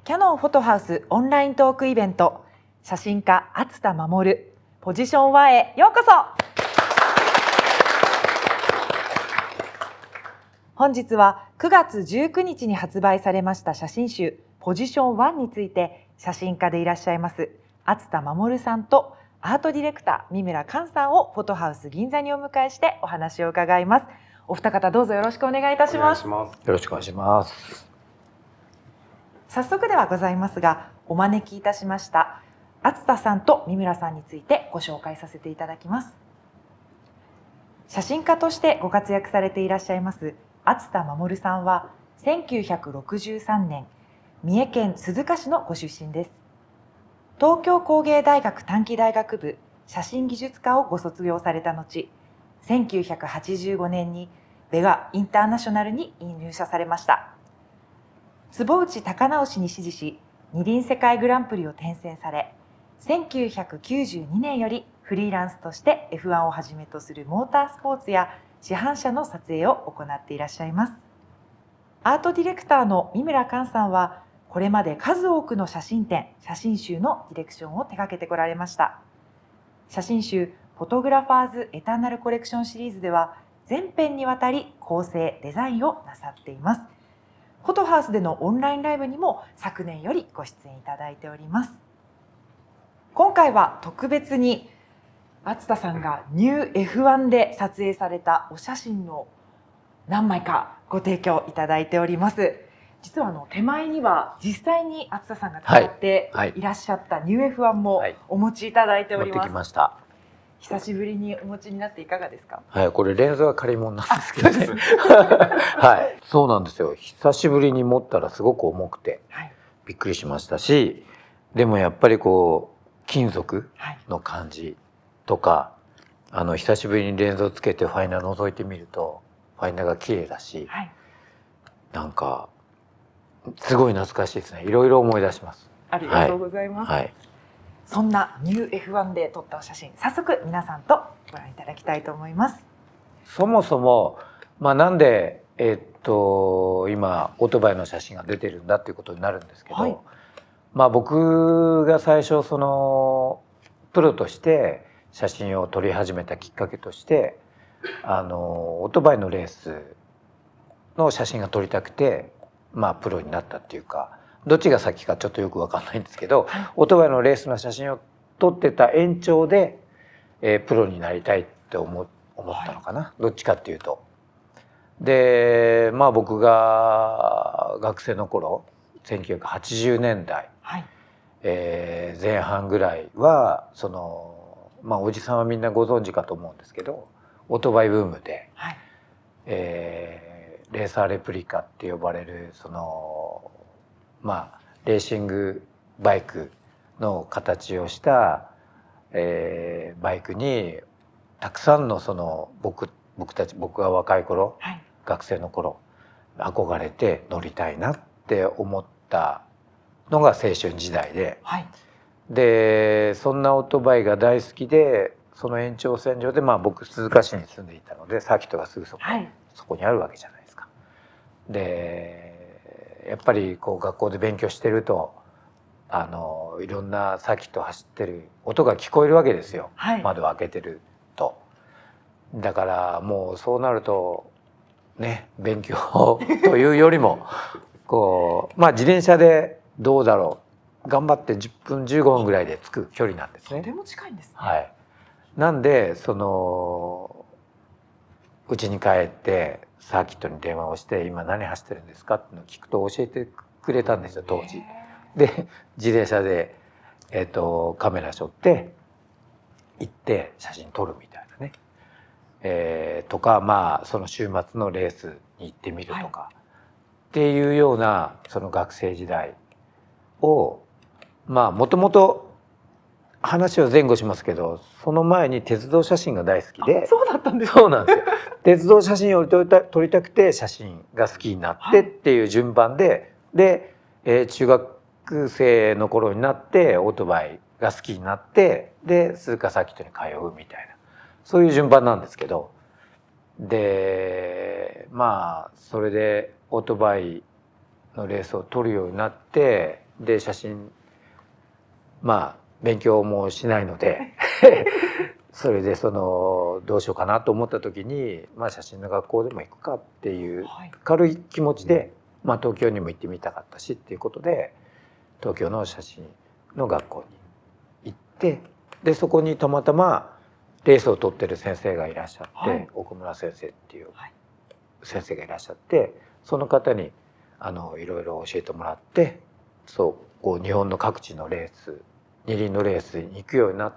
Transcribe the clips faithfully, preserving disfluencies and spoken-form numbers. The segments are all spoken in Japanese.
キヤノンフォトハウスオンライントークイベント、写真家熱田守ポジションワンへようこそ。本日はくがつじゅうくにちに発売されました写真集ポジションワンについて、写真家でいらっしゃいます熱田守さんとアートディレクター三村寛さんをフォトハウス銀座にお迎えしてお話を伺います。お二方どうぞよろしくお願いいたします。 よろしくお願いします。 早速ではございますが、お招きいたしました熱田さんと三村さんについてご紹介させていただきます。写真家としてご活躍されていらっしゃいます熱田守さんはせんきゅうひゃくろくじゅうさんねん三重県鈴鹿市のご出身です。東京工芸大学短期大学部写真技術科をご卒業された後、せんきゅうひゃくはちじゅうごねんにベガインターナショナルに入社されました。坪内孝直氏に師事し、二輪世界グランプリを転戦され、せんきゅうひゃくきゅうじゅうにねんよりフリーランスとして エフワン をはじめとするモータースポーツや市販車の撮影を行っていらっしゃいます。アートディレクターの三村寛さんは、これまで数多くの写真展、写真集のディレクションを手掛けてこられました。写真集フォトグラファーズエターナルコレクションシリーズでは、全編にわたり構成、デザインをなさっています。フォトハウスでのオンラインライブにも昨年よりご出演いただいております。今回は特別に熱田さんがニュー エフワン で撮影されたお写真の何枚かご提供いただいております。実はあの手前には実際に熱田さんが使っていらっしゃったニュー エフワン もお持ちいただいております。 持ってきました。 久しぶりにお持ちになっていかがですか？ はい、これレンズは借り物なんですけどね。はい、そうなんですよ。久しぶりに持ったらすごく重くて、はい、びっくりしましたし、でもやっぱりこう金属の感じとか、はい、あの久しぶりにレンズをつけてファインダー覗いてみるとファインダーが綺麗だし、はい、なんかすごい懐かしいですね。いろいろ思い出します。 ありがとうございます。はいはい、そんなニュー エフワン で撮ったお写真、早速皆さんとご覧いただきたいと思います。 そもそも、まあ、なんで、えー、っと今オートバイの写真が出てるんだっていうことになるんですけど、はい、まあ僕が最初そのプロとして写真を撮り始めたきっかけとして、あのオートバイのレースの写真が撮りたくて、まあプロになったっていうか、どっちが先かちょっとよく分かんないんですけど、オートバイのレースの写真を撮ってた延長で、えー、プロになりたいって思思ったのかな、はい、どっちかっていうと。でまあ僕が学生の頃せんきゅうひゃくはちじゅうねんだい、はい、えー、前半ぐらいはそのまあおじさんはみんなご存知かと思うんですけど、オートバイブームで、はい、えー、レーサーレプリカって呼ばれるそのまあレーシングバイクの形をした、えー、バイクにたくさんのその僕僕たち僕が若い頃、はい、学生の頃憧れて乗りたいなって思ったのが青春時代で、はい、でそんなオートバイが大好きで、その延長線上でまあ僕鈴鹿市に住んでいたのでサーキットがすぐそこ、はい、そこにあるわけじゃないですか。でやっぱりこう学校で勉強してるとあのいろんなサーキットを走ってる音が聞こえるわけですよ、はい、窓を開けてると。だからもうそうなるとね、勉強というよりもこうまあ自転車でどうだろう、頑張ってじゅっぷんじゅうごふんぐらいで着く距離なんですね。 とても近いんですね。 はい、なんでその家に帰ってサーキットに電話をして「今何走ってるんですか?」ってのを聞くと教えてくれたんですよ当時。で自転車で、えー、とカメラ背負って行って写真撮るみたいなね、えー、とかまあその週末のレースに行ってみるとか、はい、っていうようなその学生時代をまあもともと話を前後しますけど、その前に鉄道写真が大好きで。 そうだったんです。 そうなんですよ。鉄道写真を撮りた撮りたくて写真が好きになってっていう順番で、はい、で、えー、中学生の頃になってオートバイが好きになって、で鈴鹿サーキットに通うみたいな、そういう順番なんですけど、でまあそれでオートバイのレースを撮るようになって、 で写真まあ勉強もしないのでそれでそのどうしようかなと思った時に、まあ、写真の学校でも行くかっていう軽い気持ちで、まあ、東京にも行ってみたかったしっていうことで東京の写真の学校に行って、でそこにたまたまレースを取ってる先生がいらっしゃって、はい、奥村先生っていう先生がいらっしゃって、その方にあのいろいろ教えてもらって、そうこう日本の各地のレース二輪のレースに行くようになって、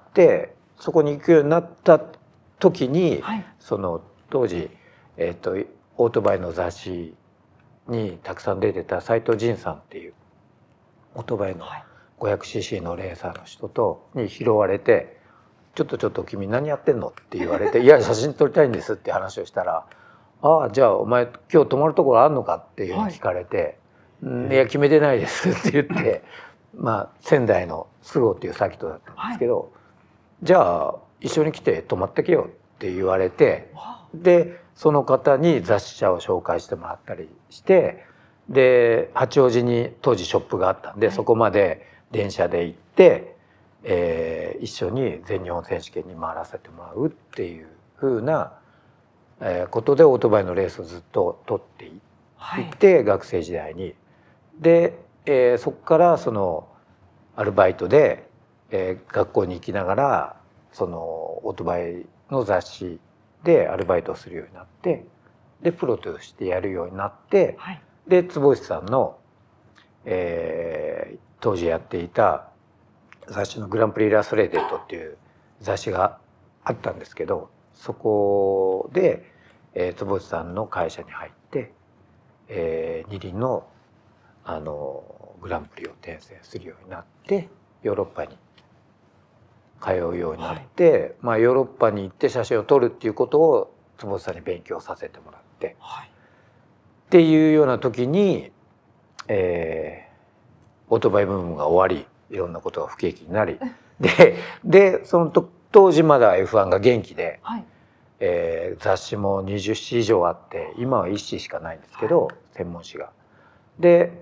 そこに行くようになった時に、はい、その当時、えー、とオートバイの雑誌にたくさん出てた斉藤仁さんっていうオートバイの ごひゃくシーシー のレーサーの人とに拾われて「ちょっとちょっと君何やってんの?」って言われて「いや写真撮りたいんです」って話をしたら「ああじゃあお前今日泊まるところあんのか?」っていうふうに聞かれて「はい、いや決めてないです」って言ってまあ仙台の菅生っていうサーキットだったんですけど、はい、じゃあ一緒に来て泊まってけよって言われて、でその方に雑誌社を紹介してもらったりして、で八王子に当時ショップがあったんで、はい、そこまで電車で行って、えー、一緒に全日本選手権に回らせてもらうっていうふうなことでオートバイのレースをずっと取っていって、はい、学生時代に。で、えー、そこからそのアルバイトで、えー、学校に行きながらそのオートバイの雑誌でアルバイトをするようになって、でプロとしてやるようになって、はい、で坪内さんの、えー、当時やっていた雑誌のグランプリイラストレーテッドっていう雑誌があったんですけど、そこで、えー、坪内さんの会社に入って、えー、二輪のあのグランプリを転戦するようになってヨーロッパに通うようになって、はい、まあヨーロッパに行って写真を撮るっていうことを坪内さんに勉強させてもらって、はい、っていうような時に、えー、オートバイブームが終わり、いろんなことが不景気になりででそのと当時まだ エフワン が元気で、はい、えー、雑誌もにじゅっし以上あって今はいっししかないんですけど、はい、専門誌が。で、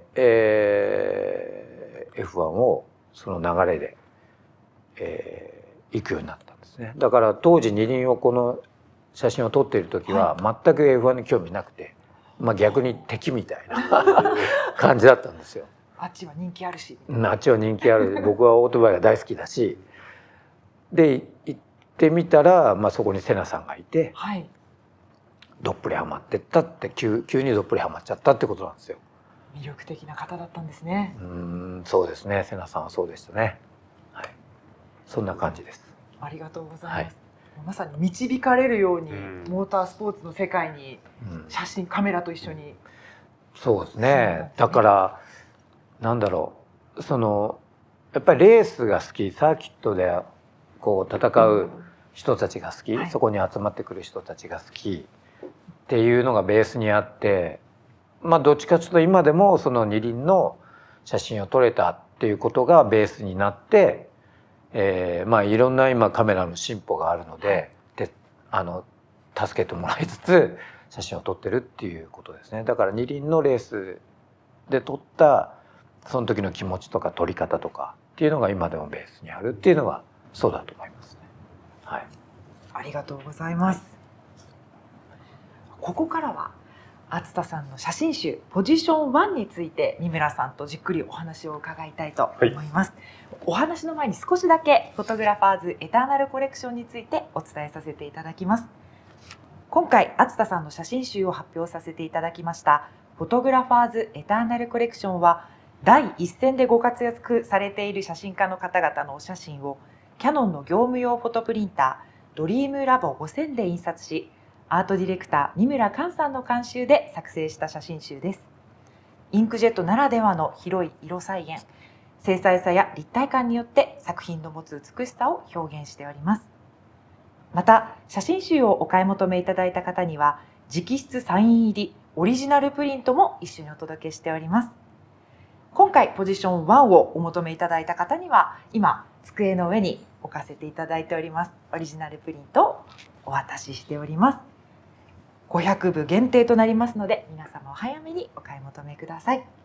えー、エフワン をその流れで、えー、行くようになったんですね。だから当時二輪をこの写真を撮っている時は全く エフワン に興味なくて、まあ、逆に敵みたいな感じだったんですよ。 あっちは人気あるし。 あっちは人気ある。僕はオートバイが大好きだし。で行ってみたら、まあ、そこに瀬名さんがいて、はい、どっぷりハマってったって急急にどっぷりハマっちゃったってことなんですよ。 魅力的な方だったんですね。 うん、そうですね。瀬名さんはそうでしたね。はい、そんな感じです。 ありがとうございます。はい、まさに導かれるように、うん、モータースポーツの世界に写真、うん、カメラと一緒に。 うん、そうですね。だからなんだろう、そのやっぱりレースが好き、サーキットでこう戦う人たちが好き、うん、はい、そこに集まってくる人たちが好きっていうのがベースにあって。まあどっちかというと今でもその二輪の写真を撮れたっていうことがベースになって、えー、まあいろんな今カメラの進歩があるので、であの助けてもらいつつ写真を撮ってるっていうことですね。だから二輪のレースで撮ったその時の気持ちとか撮り方とかっていうのが今でもベースにあるっていうのがそうだと思いますね。はい。 ありがとうございます。ここからは熱田さんの写真集ポジションワンについて三村さんとじっくりお話を伺いたいと思います。はい、お話の前に少しだけフォトグラファーズエターナルコレクションについてお伝えさせていただきます。今回熱田さんの写真集を発表させていただきましたフォトグラファーズエターナルコレクションは第一線でご活躍されている写真家の方々のお写真をキヤノンの業務用フォトプリンタードリームラボごせんで印刷し、アートディレクター三村寛さんの監修で作成した写真集です。インクジェットならではの広い色再現、精細さや立体感によって作品の持つ美しさを表現しております。また写真集をお買い求めいただいた方には直筆サイン入りオリジナルプリントも一緒にお届けしております。今回ポジションワンをお求めいただいた方には今机の上に置かせていただいておりますオリジナルプリントをお渡ししております。ごひゃくぶ限定となりますので皆様お早めにお買い求めください。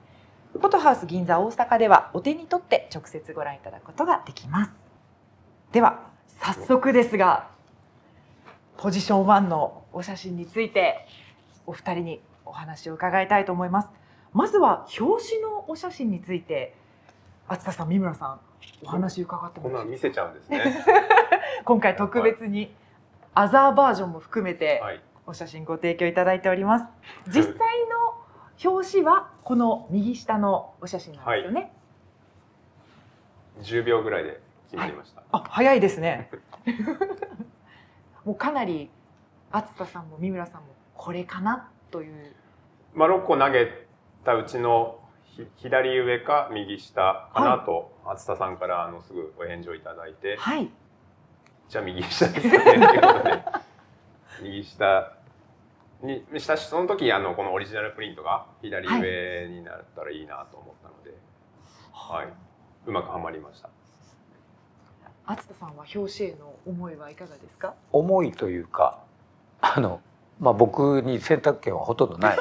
フォトハウス銀座大阪ではお手に取って直接ご覧いただくことができます。では早速ですが、ポジションワンのお写真についてお二人にお話を伺いたいと思います。まずは表紙のお写真について、厚田さん、三村さん、お話伺ってもこんなの見せちゃうんですね。 今回特別にアザーバージョンも含めてはい、 お写真ご提供いただいております。実際の表紙はこの右下のお写真なんですよね。 じゅうびょうぐらいで決まりました。 あ、早いですね。もうかなり厚田さんも三村さんもこれかなという。 まあろっこ投げたうちのひ左上か右下かなと、はい、厚田さんからあのすぐお返事をいただいて、 はい、 じゃあ右下ですかねということで右下にしたし、その時あのこのオリジナルプリントが左上になったらいいなと思ったので、はい、はい、うまくはまりました。 厚田さんは表紙への思いはいかがですか？ 思いというか、あの、まあ、僕に選択権はほとんどない。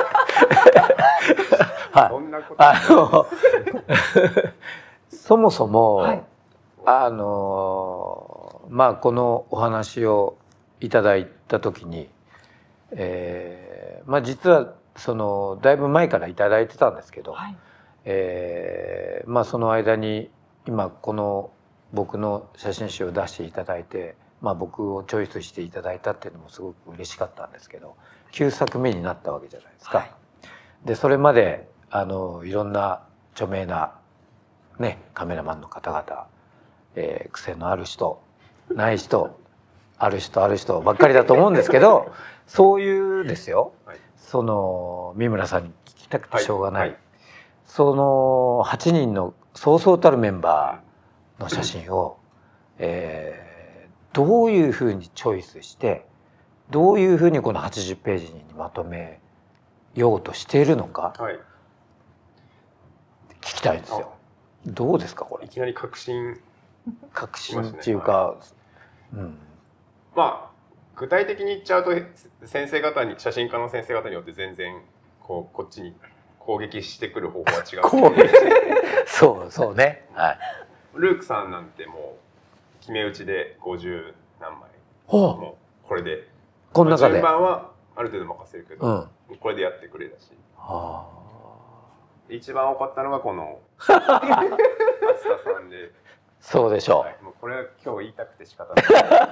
はい、そんなことあのそもそも、はい、あのまあこのお話をいただいた時に、えー、まあ実はそのだいぶ前からいただいてたんですけど、はい、えー、まあその間に今この僕の写真集を出していただいて、まあ、僕をチョイスしていただいたっていうのもすごく嬉しかったんですけど、きゅうさくめになったわけじゃないですか。はい、でそれまであのいろんな著名な、ね、カメラマンの方々、えー、癖のある人ない人ある人ある人ばっかりだと思うんですけどそういうですよ、はい、その三村さんに聞きたくてしょうがない、はいはい、そのはちにんのそうそうたるメンバーの写真を、えー、どういうふうにチョイスしてどういうふうにこのはちじゅっページにまとめようとしているのか、はい、聞きたいんですよ。どうですかこれ。 いきなり確信確信っていうか、はい、うん、 まあ具体的に言っちゃうと先生方に写真家の先生方によって全然こうこっちに攻撃してくる方法は違う攻撃そうそうね、はい、 ルークさんなんてもう決め打ちでごじゅうなんまい、 ほう、 もうこれでこの中で、 順番はある程度任せるけど、うん、これでやってくれだし、はあ、一番多かったのがこの厚田さんで。 そうでしょう、 はい、もうこれは今日言いたくて仕方ない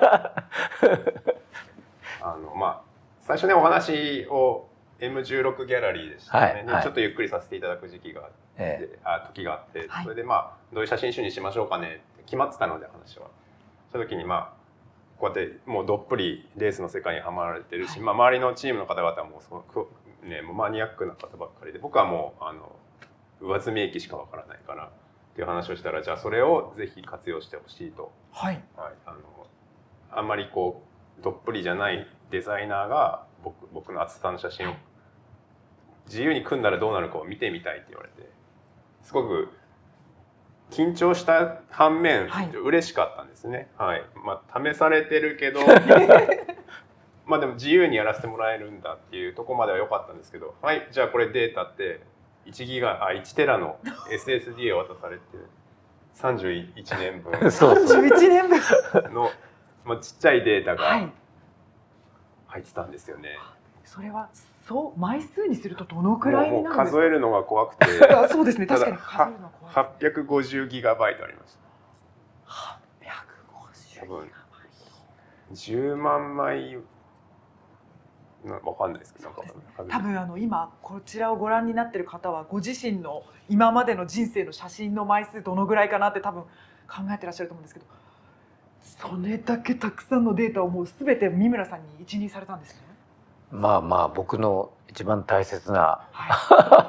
あのまあ最初ねお話を エムじゅうろく ギャラリーでしたね、はいはい、ちょっとゆっくりさせていただく時期があって、ええ、あ時があって、はい、それでまあどういう写真集にしましょうかねって決まってたので話はその時にまあこうやってもうどっぷりレースの世界にはまられてるし、はい、まあ、周りのチームの方々もその、ね、もうマニアックな方ばっかりで僕はもうあの上積み益しかわからないからっていう話をしたら、じゃあそれをぜひ活用してほしいと、はいはい、あのあんまりこうどっぷりじゃないデザイナーが 僕, 僕の厚田の写真を自由に組んだらどうなるかを見てみたいって言われて、すごく緊張した反面、はい、嬉しかったんですね。はい、まあ試されてるけどまあでも自由にやらせてもらえるんだっていうところまでは良かったんですけど、はい、じゃあこれデータっていちギガ、あ、いちテラの エスエスディー を渡されてさんじゅういちねんぶんさんじゅういちねんぶんの、まあ、ちっちゃいデータが入ってたんですよね。はい、 それはそう枚数にするとどのくらいになるんですか？ もう数えるのが怖くてそうですね、確かに数えるのが怖い。 はっぴゃくごじゅうギガバイトありました。 はっぴゃくごじゅうギガバイト、 多分じゅうまんまいわかんないですけど、 ね、多分あの今こちらをご覧になっている方はご自身の今までの人生の写真の枚数どのぐらいかなって多分考えてらっしゃると思うんですけど、それだけたくさんのデータをもう全て三村さんに一任されたんですね。 まあまあ僕の一番大切な、はい、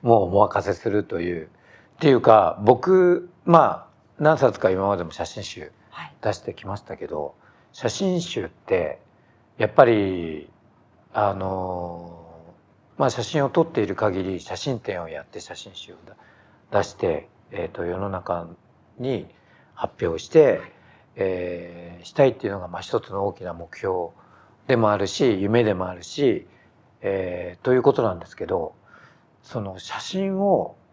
もうお任せするというっていうか、僕まあ何冊か今までも写真集出してきましたけど、はい、写真集ってやっぱりあのまあ写真を撮っている限り写真展をやって写真集を出して、えー、と世の中に発表して、えー、したいっていうのがまあ一つの大きな目標でもあるし夢でもあるし、えー、ということなんですけど、その写真を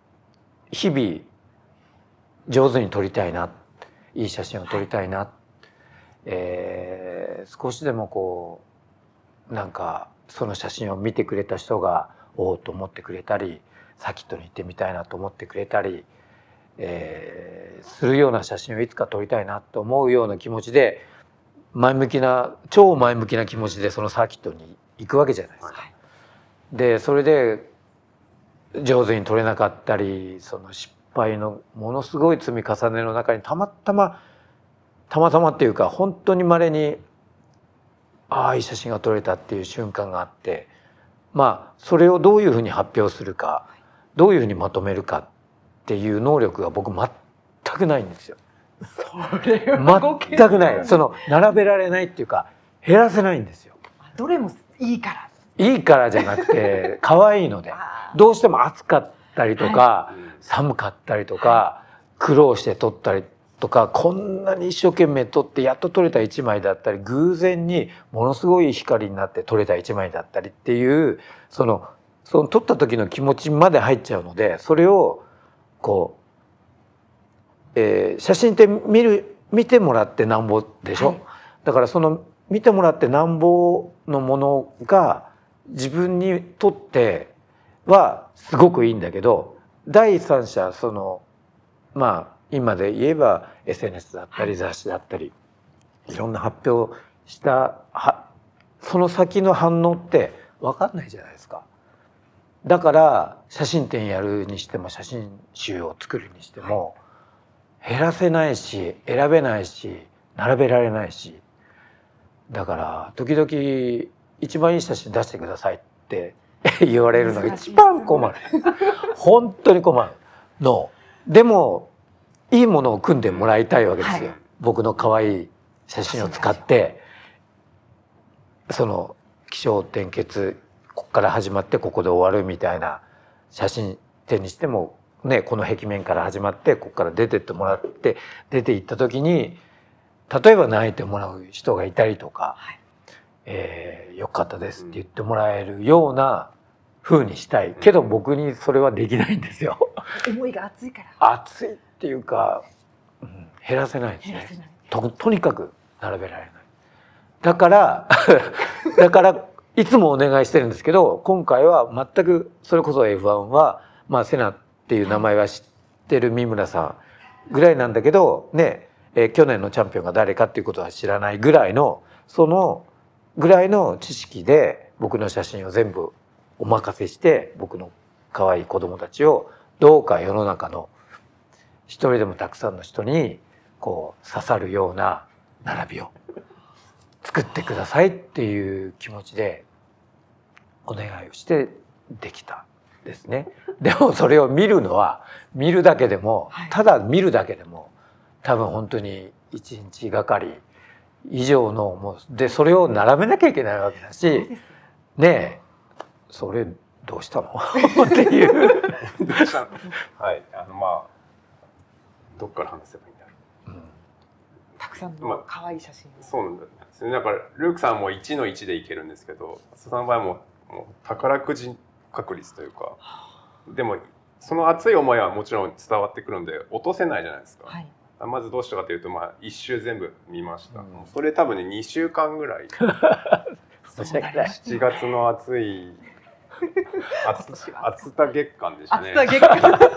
日々上手に撮りたいな、いい写真を撮りたいな、はい、えー、少しでもこうなんかその写真を見てくれた人がおおと思ってくれたり、サーキットに行ってみたいなと思ってくれたり、えー、するような写真をいつか撮りたいなと思うような気持ちで、前向きな超前向きな気持ちでそのサーキットに行くわけじゃないですか。はい、でそれで上手に撮れなかったり、その失敗のものすごい積み重ねの中にたまたまたまたまっていうか本当に稀にああいい写真が撮れたっていう瞬間があって、まあそれをどういうふうに発表するか、どういうふうにまとめるかっていう能力が僕全くないんですよ。 それは全くない。その並べられないっていうか減らせないんですよ。 どれもいいから。 いいからじゃなくて可愛いので、どうしても暑かったりとか、はい、寒かったりとか、はい、苦労して撮ったりとか、こんなに一生懸命撮ってやっと撮れた一枚だったり、偶然にものすごい光になって撮れた一枚だったりっていうそのその撮った時の気持ちまで入っちゃうので、それをこう、えー、写真って見る見てもらってなんぼでしょ、はい、だからその見てもらってなんぼのものが自分にとってはすごくいいんだけど、第三者、そのまあ今で言えば エスエヌエス だったり雑誌だったりいろんな発表したはその先の反応って分かんないじゃないですか。だから写真展やるにしても写真集を作るにしても減らせないし選べないし並べられないし、だから時々一番いい写真出してくださいって言われるのが一番困る。本当に困るの。でもいいものを組んでもらいたいわけですよ。はい、僕の可愛い写真を使ってその起承転結ここから始まってここで終わるみたいな写真展にしてもね、この壁面から始まってここから出てってもらって出て行った時に例えば泣いてもらう人がいたりとか。はい、えー、よかったですって言ってもらえるような風にしたいけど、僕にそれはできないんですよ。 思いが熱いから。 熱いっていうか、うん、減らせないですね。と, とにかく並べられない。だからだからいつもお願いしてるんですけど、今回は全くそれこそ エフワン はまあセナっていう名前は知ってる三村さんぐらいなんだけどね、えー、去年のチャンピオンが誰かっていうことは知らないぐらいのそのぐらいの知識で僕の写真を全部お任せして、僕の可愛い子供たちをどうか世の中の一人でもたくさんの人にこう刺さるような並びを作ってくださいっていう気持ちでお願いをしてできたですね。でもそれを見るのは見るだけでも、ただ見るだけでも多分本当に一日がかり以上のもうで、それを並べなきゃいけないわけだし、ねえ、それどうしたのっていう。 どうしたの？はい、あのまあどっから話せばいいんだろう。うん、 たくさんの可愛い写真。 まあ、そうなんですね。だからルークさんもいちのいちでいけるんですけど、浅田さんの場合ももう宝くじ確率というか、でもその熱い思いはもちろん伝わってくるので落とせないじゃないですか。はい、まずどうしたかというと、まあ、一周全部見ました、うん、それ多分ねにしゅうかんぐらいしちがつの暑い暑田月間でしたね。暑田月間、はい、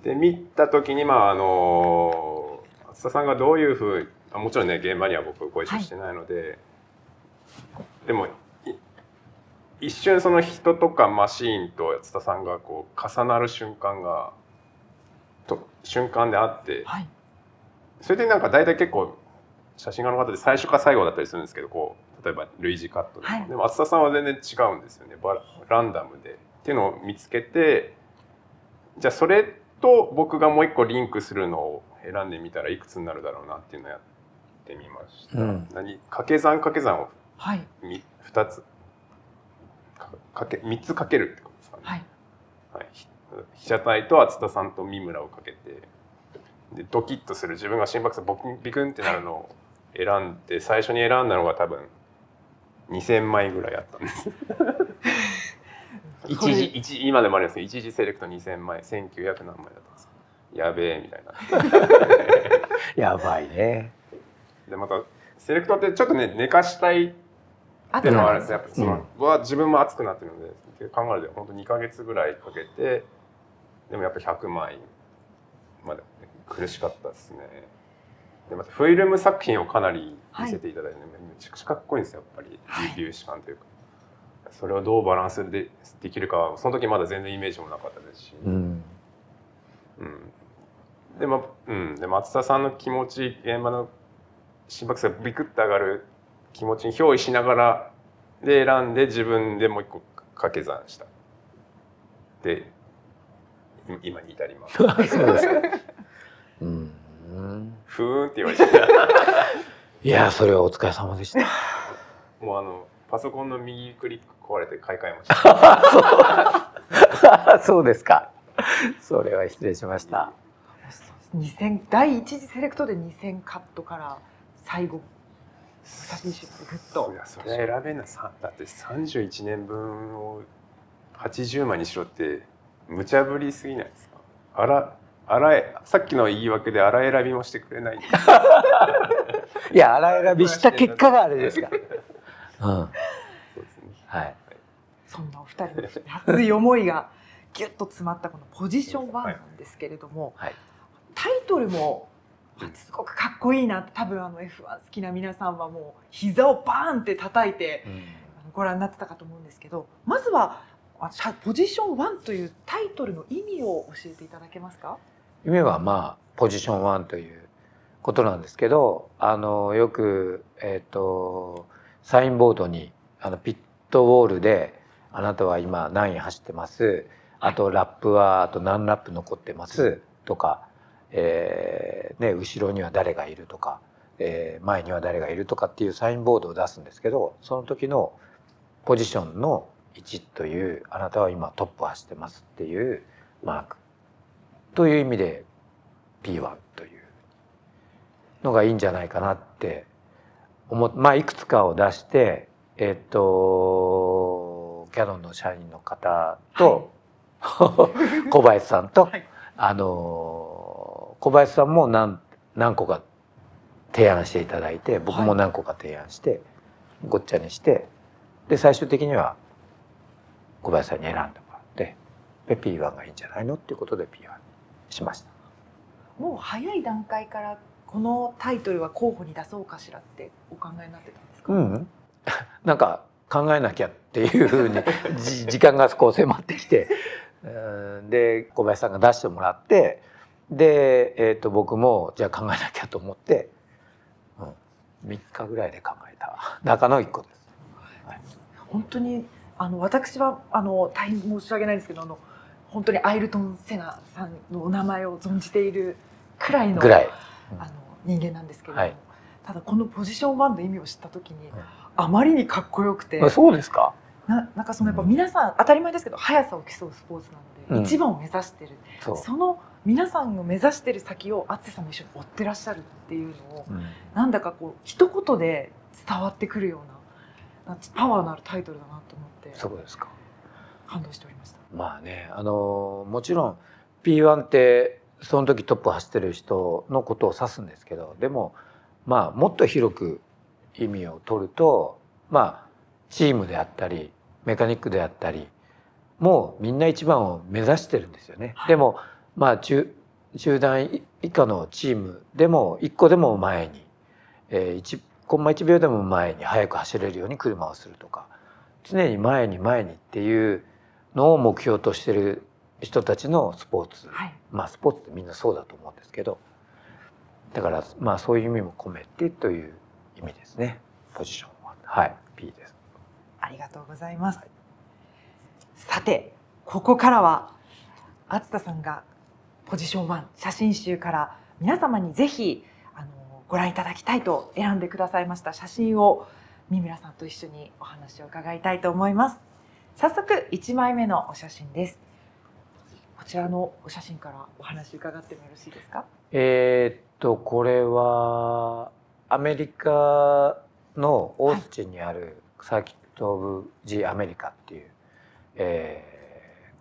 で見た時にまああの厚田さんがどういうふうもちろんね現場には僕ご一緒してないので、はい、でも一瞬その人とかマシーンと厚田さんがこう重なる瞬間がと瞬間であって、はい、それでなんか大体結構写真家の方で最初か最後だったりするんですけど、こう例えば類似カットでも、はい、でも厚田さんは全然違うんですよね。バラランダムでっていうのを見つけて、じゃあそれと僕がもう一個リンクするのを選んでみたらいくつになるだろうなっていうのをやってみました。うん、何掛け算掛け算をふたつかけみっつかけるってことですかね。はいはい、被写体と厚田さんと三村をかけて、でドキッとする自分が心拍数ボキンビクンってなるのを選んで、最初に選んだのが多分にせんまいぐらいあったんです。 一時一今でもありますけど、一次セレクトにせんまい、せんきゅうひゃく何枚だったんです。やべえみたいな。 やばいね。 でまたセレクトってちょっとね寝かしたいっていうのはあるんです。やっぱその、うん、は自分も熱くなってるので考えると本当にかげつぐらいかけて、でもやっぱひゃくまいまで苦しかったですね。でまたフィルム作品をかなり見せていただいて、ね、はい、めちゃくちゃかっこいいんですよやっぱり、はい、粒子感というか。それをどうバランスでできるかその時まだ全然イメージもなかったですし、うんうん、でも、うん、で松田さんの気持ち、現場の心拍数がビクッと上がる気持ちに憑依しながらで選んで自分でもう一個掛け算したで今に至ります。そうですか。うん、ふーんって言われちゃった。 いやそれはお疲れ様でした。 もうあのパソコンの右クリック壊れて買い替えました。 そうですか。それは失礼しました。 にせんだいいち次セレクトでにせんカットから最後写真集までグッと。 いやそれ選べなさだってさんじゅういちねんぶんをはちじゅうまいにしろって無茶ぶりすぎないですか。あらあらえさっきの言い訳であら選びもしてくれない。 いやあら選びした結果があれですか。うん、 そうですね。 はい。 そんなお二人の熱い思いがギュッと詰まったこのポジションワンなんですけれども、はい、タイトルもすごくかっこいいなって多分あの エフワン 好きな皆さんはもう膝をバーンって叩いてご覧になってたかと思うんですけど、まずはポジションワンというタイトルの意味を教えていただけますか。 意味はまあポジションワンということなんですけど、あのよくえっとサインボードにあのピットウォールであなたは今何位走ってます、あとラップはあと何ラップ残ってますとか、えーね、後ろには誰がいるとか、えー、前には誰がいるとかっていうサインボードを出すんですけど、その時のポジションのいちというあなたは今トップを走ってますっていうマークという意味で ピーワン というのがいいんじゃないかなって思っ、まあいくつかを出して、えっとキヤノンの社員の方と、はい、小林さんと、はい、あの小林さんも何何個か提案していただいて、僕も何個か提案して、はい、ごっちゃにして、で最終的には小林さんに選んでもらって、で ピーワン がいいんじゃないのっていうことで ピーワン にしました。 もう早い段階からこのタイトルは候補に出そうかしらってお考えになってたんですか。うん、 なんか考えなきゃっていうふうに時間がこう迫ってきて、で小林さんが出してもらって、で、えー、と僕もじゃあ考えなきゃと思って、うん、みっかぐらいで考えた中のいっこです。はい、 本当にあの私はあの大変申し訳ないんですけど、あの本当にアイルトン・セナさんのお名前を存じているくらいの、 ぐらい、 うん、あの人間なんですけれども、はい、ただこのポジションワンの意味を知った時に、うん、あまりにかっこよくて。 そうですか。 な, なんかそのやっぱ皆さん、うん、当たり前ですけど速さを競うスポーツなので、うん、一番を目指してる、そ, その皆さんを目指してる先を淳さんも一緒に追ってらっしゃるっていうのを、うん、なんだかこう一言で伝わってくるようなパワーのあるタイトルだなと思って。 そうですか。 感動しておりました。 まあね、あのもちろん ピーワン ってその時トップを走ってる人のことを指すんですけど、でもまあもっと広く意味を取ると、まあチームであったりメカニックであったりもうみんな一番を目指してるんですよね。はい、でもまあ 中, 中段以下のチームでもいっこでも前に、えー、1コンマいちびょうでも前に速く走れるように車をするとか、常に前に前にっていうのを目標としてる人たちのスポーツ、はい、まあスポーツってみんなそうだと思うんですけど、だからまあそういう意味も込めてという意味ですね。ポジションははい P です。 ありがとうございます。はい、さてここからは淳田さんがポジションワン写真集から皆様にぜひあのご覧いただきたいと選んでくださいました写真を三村さんと一緒にお話を伺いたいと思います。早速いちまいめのお写真です。こちらのお写真からお話伺ってもよろしいですか。 えー、っとこれはアメリカのオースティンにあるサーキット・オブ・ジ・アメリカっていう、え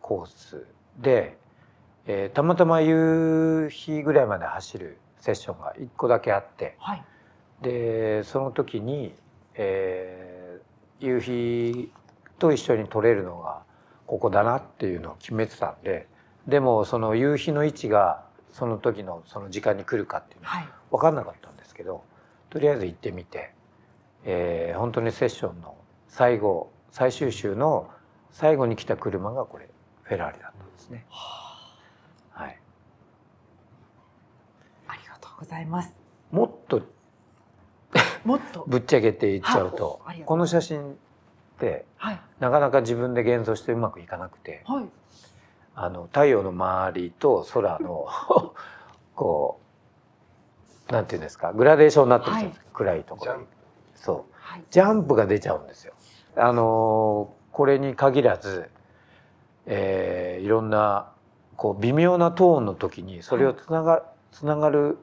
コースで、えー、たまたま夕日ぐらいまで走るセッションがいっこだけあって、はい、でその時に、えー、夕日と一緒に撮れるのがここだなっていうのを決めてたんで、でもその夕日の位置がその時のその時間に来るかっていうのは分かんなかったんですけど、はい、とりあえず行ってみて、えー、本当にセッションの最後最終週の最後に来た車がこれフェラーリだったんですね。はい。 ありがとうございます。 もっともっとぶっちゃけて言っちゃうと、この写真って、はい、なかなか自分で現像してうまくいかなくて、はい、あの太陽の周りと空のこうなんていうんですか、グラデーションになってるじゃないですか、はい、暗いところに。そう、はい、ジャンプが出ちゃうんですよ。あのこれに限らず、えー、いろんなこう微妙なトーンの時にそれをつなが、つながる、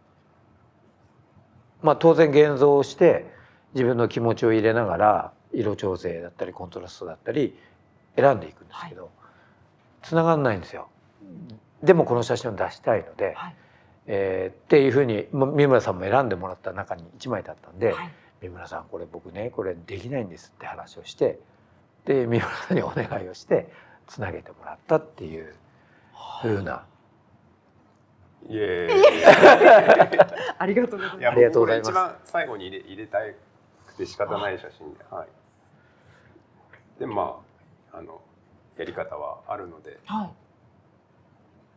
まあ当然現像をして自分の気持ちを入れながら色調整だったりコントラストだったり選んでいくんですけど、はい、つながんないんですよ。でもこの写真を出したいので、はい、えー、っていうふうに三村さんも選んでもらった中にいちまいだったんで、はい、三村さんこれ僕ねこれできないんですって話をして、で三村さんにお願いをしてつなげてもらったっていうふうな。 いえありがとうございます。 ありがとうございます。 一番最後に入れ入れたくて仕方ない写真で、はい。でまああのやり方はあるので、はい。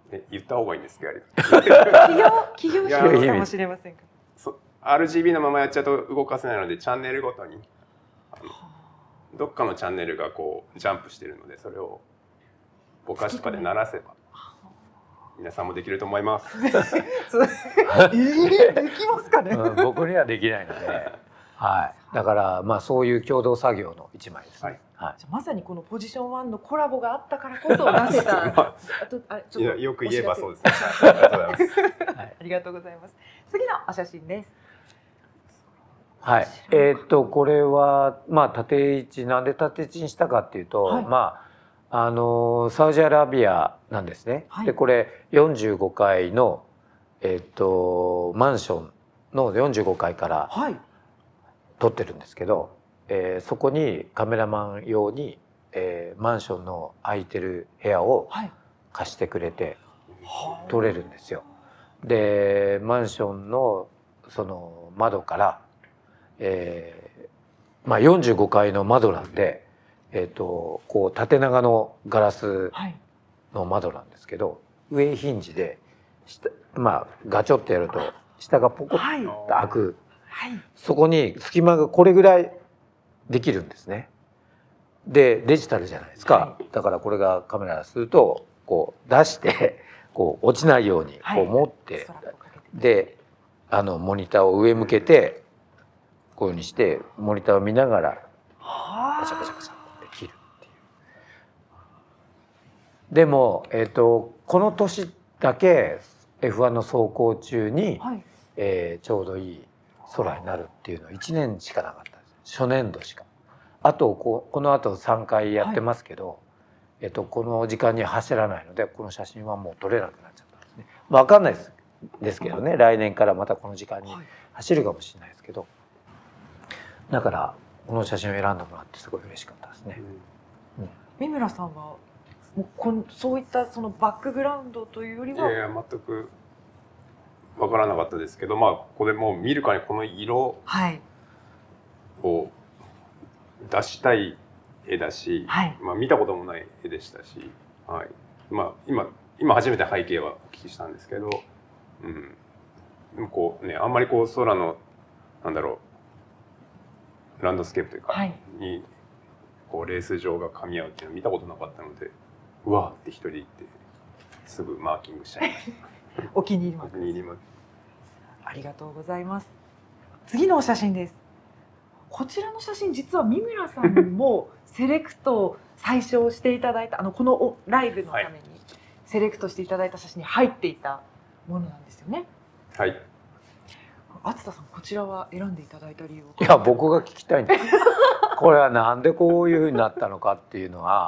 ね、言った方がいいんですけど、やり方。 企業企業秘密かもしれませんか。 アールジービー のままやっちゃうと動かせないので、チャンネルごとにあのどっかのチャンネルがこうジャンプしてるので、それをぼかしとかで鳴らせば皆さんもできると思います。 えー、できますかね、 うん、僕にはできないので、はい、だからまあそういう共同作業の一枚ですね。はいはい、じゃまさにこのポジションワンのコラボがあったからこそ出せた。あとあちょっとよく言えばそうですね。 ありがとうございます。次のお写真です。 はい、えー、っとこれはまあ縦位置、なんで縦位置にしたかっていうと、はい、まああのサウジアラビアなんですね。はい、でこれよんじゅうごかいのえー、っとマンションのよんじゅうごかいから撮ってるんですけど、えー、そこにカメラマン用に、えー、マンションの空いてる部屋を貸してくれて撮れるんですよ。でマンションのその窓からえーまあ、よんじゅうごかいの窓なんで、えー、とこう縦長のガラスの窓なんですけど、はい、上ヒンジで下、まあ、ガチョってやると下がポコッと開く、はいはい、そこに隙間がこれぐらいできるんですね。でデジタルじゃないですか、はい、だからこれがカメラするとこう出してこう落ちないようにこう持って、はい、であのモニターを上向けてこういうふうにしてモニターを見ながらカチャカチャカチャって切るっていう。でも、えー、とこの年だけ エフワン の走行中に、はい、えー、ちょうどいい空になるっていうのはいちねんしかなかったんです。初年度しか。あとここのあとさんかいやってますけど、はい、えー、とこの時間に走らないのでこの写真はもう撮れなくなっちゃったんですね。分かんないですですけどね、来年からまたこの時間に走るかもしれないですけど。だからこの写真を選んでもらってすごい嬉しかったですね。 うんうん、三村さんはもうこんそういったそのバックグラウンドというよりは、 いやいや全く分からなかったですけど、まあこれもう見るからにこの色を出したい絵だし、はい、まあ見たこともない絵でしたし、はい、まあ今今初めて背景はお聞きしたんですけど、うん、でもこうねあんまりこう空のなんだろう。ランドスケープというか、はい、にこうレース場が噛み合うっていうのを見たことなかったので、うわーって一人で行ってすぐマーキングしちゃいました。 お気に入りマーク。 お気に入りマーク。 ありがとうございます。次のお写真です。こちらの写真実は三村さんもセレクト最初していただいたあのこのライブのためにセレクトしていただいた写真に入っていたものなんですよね。 はい。 厚田さん、こちらは選んでいただいた理由は？ いや僕が聞きたいんですこれはなんでこういうふうになったのかっていうのは、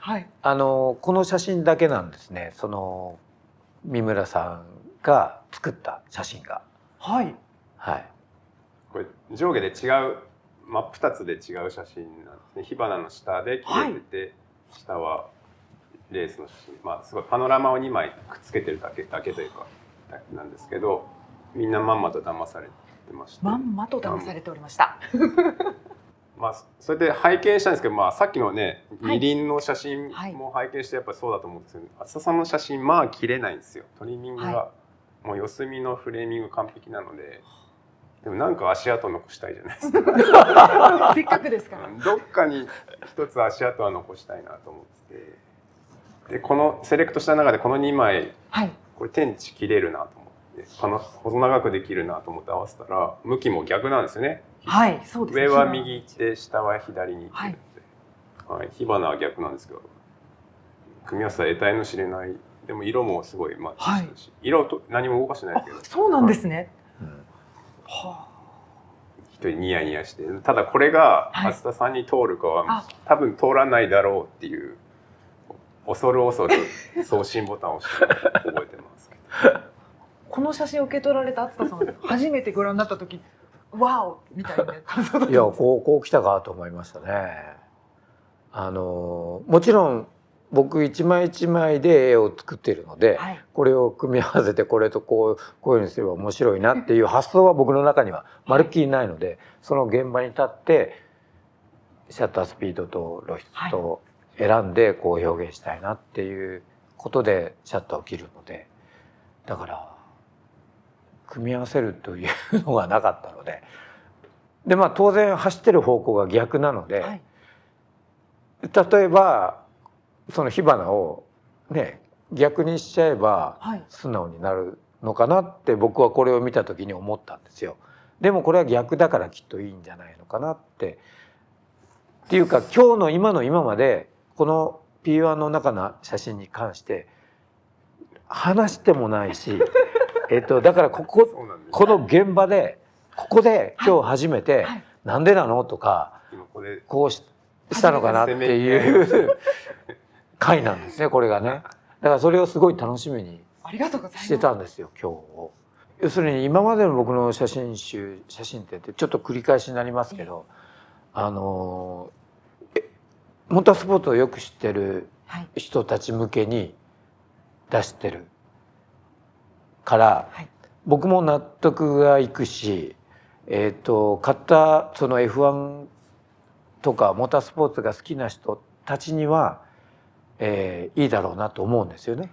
はい、 あのこの写真だけなんですね。その三村さんが作った写真が。 はい。 はい。 これ上下で違う真っ二つで違う写真なんですね。火花の下で切れてて、はい、下はレースの写真。まあすごいパノラマをにまいくっつけてるだけだけというかなんですけど、みんなまんまと騙されてました。 まんまと騙されておりました。 まあそれで拝見したんですけど、まあさっきのね二輪の写真も拝見してやっぱりそうだと思うんですけど、厚田さんの写真まあ切れないんですよ。トリミングが、はい、もう四隅のフレーミング完璧なので。でもなんか足跡残したいじゃないですか。 せっかくですから。 どっかに一つ足跡は残したいなと思ってて、でこのセレクトした中でこのにまい、はい、これ天地切れるなと思って、この細長くできるなと思って合わせたら向きも逆なんですよね。 はい、そうですね。 上は右行って下は左に行ってるので、はいはい、火花は逆なんですけど、組み合わせは得体の知れない。でも色もすごいマッチしてるし、はい、色と何も動かしてないですけど。 そうなんですね。 はい、はあ、一人ニヤニヤして、ただこれが厚田さんに通るかは、はい、多分通らないだろうっていう恐る恐る送信ボタンを押して覚えてますけど。 この写真を受け取られた厚田さん初めてご覧になった時ワオみたいな感想だったんです。 いやこうこう来たかと思いましたね。あのもちろん僕一枚一枚で絵を作っているので、はい、これを組み合わせてこれとこうこういうふうにすれば面白いなっていう発想は僕の中にはまるっきりないので、その現場に立ってシャッタースピードと露出と選んでこう表現したいなっていうことでシャッターを切るので、だから組み合わせるというのがなかったので、でまあ当然走ってる方向が逆なので、はい、例えばその火花をね逆にしちゃえば素直になるのかなって僕はこれを見た時に思ったんですよ。でもこれは逆だからきっといいんじゃないのかなって。っていうか今日の今の今までこの ピーワン の中の写真に関して話してもないし、えっとだからこここの現場でここで今日初めて「なんでなの?」とかこうしたのかなっていう回なんですね、これがね。だからそれをすごい楽しみにしてたんですよ今日。要するに今までの僕の写真集写真展ってちょっと繰り返しになりますけど、あのモータースポーツをよく知ってる人たち向けに出してるから、はい、僕も納得がいくし、えっと買ったその エフワン とかモータースポーツが好きな人たちには、えー、いいだろうなと思うんですよね。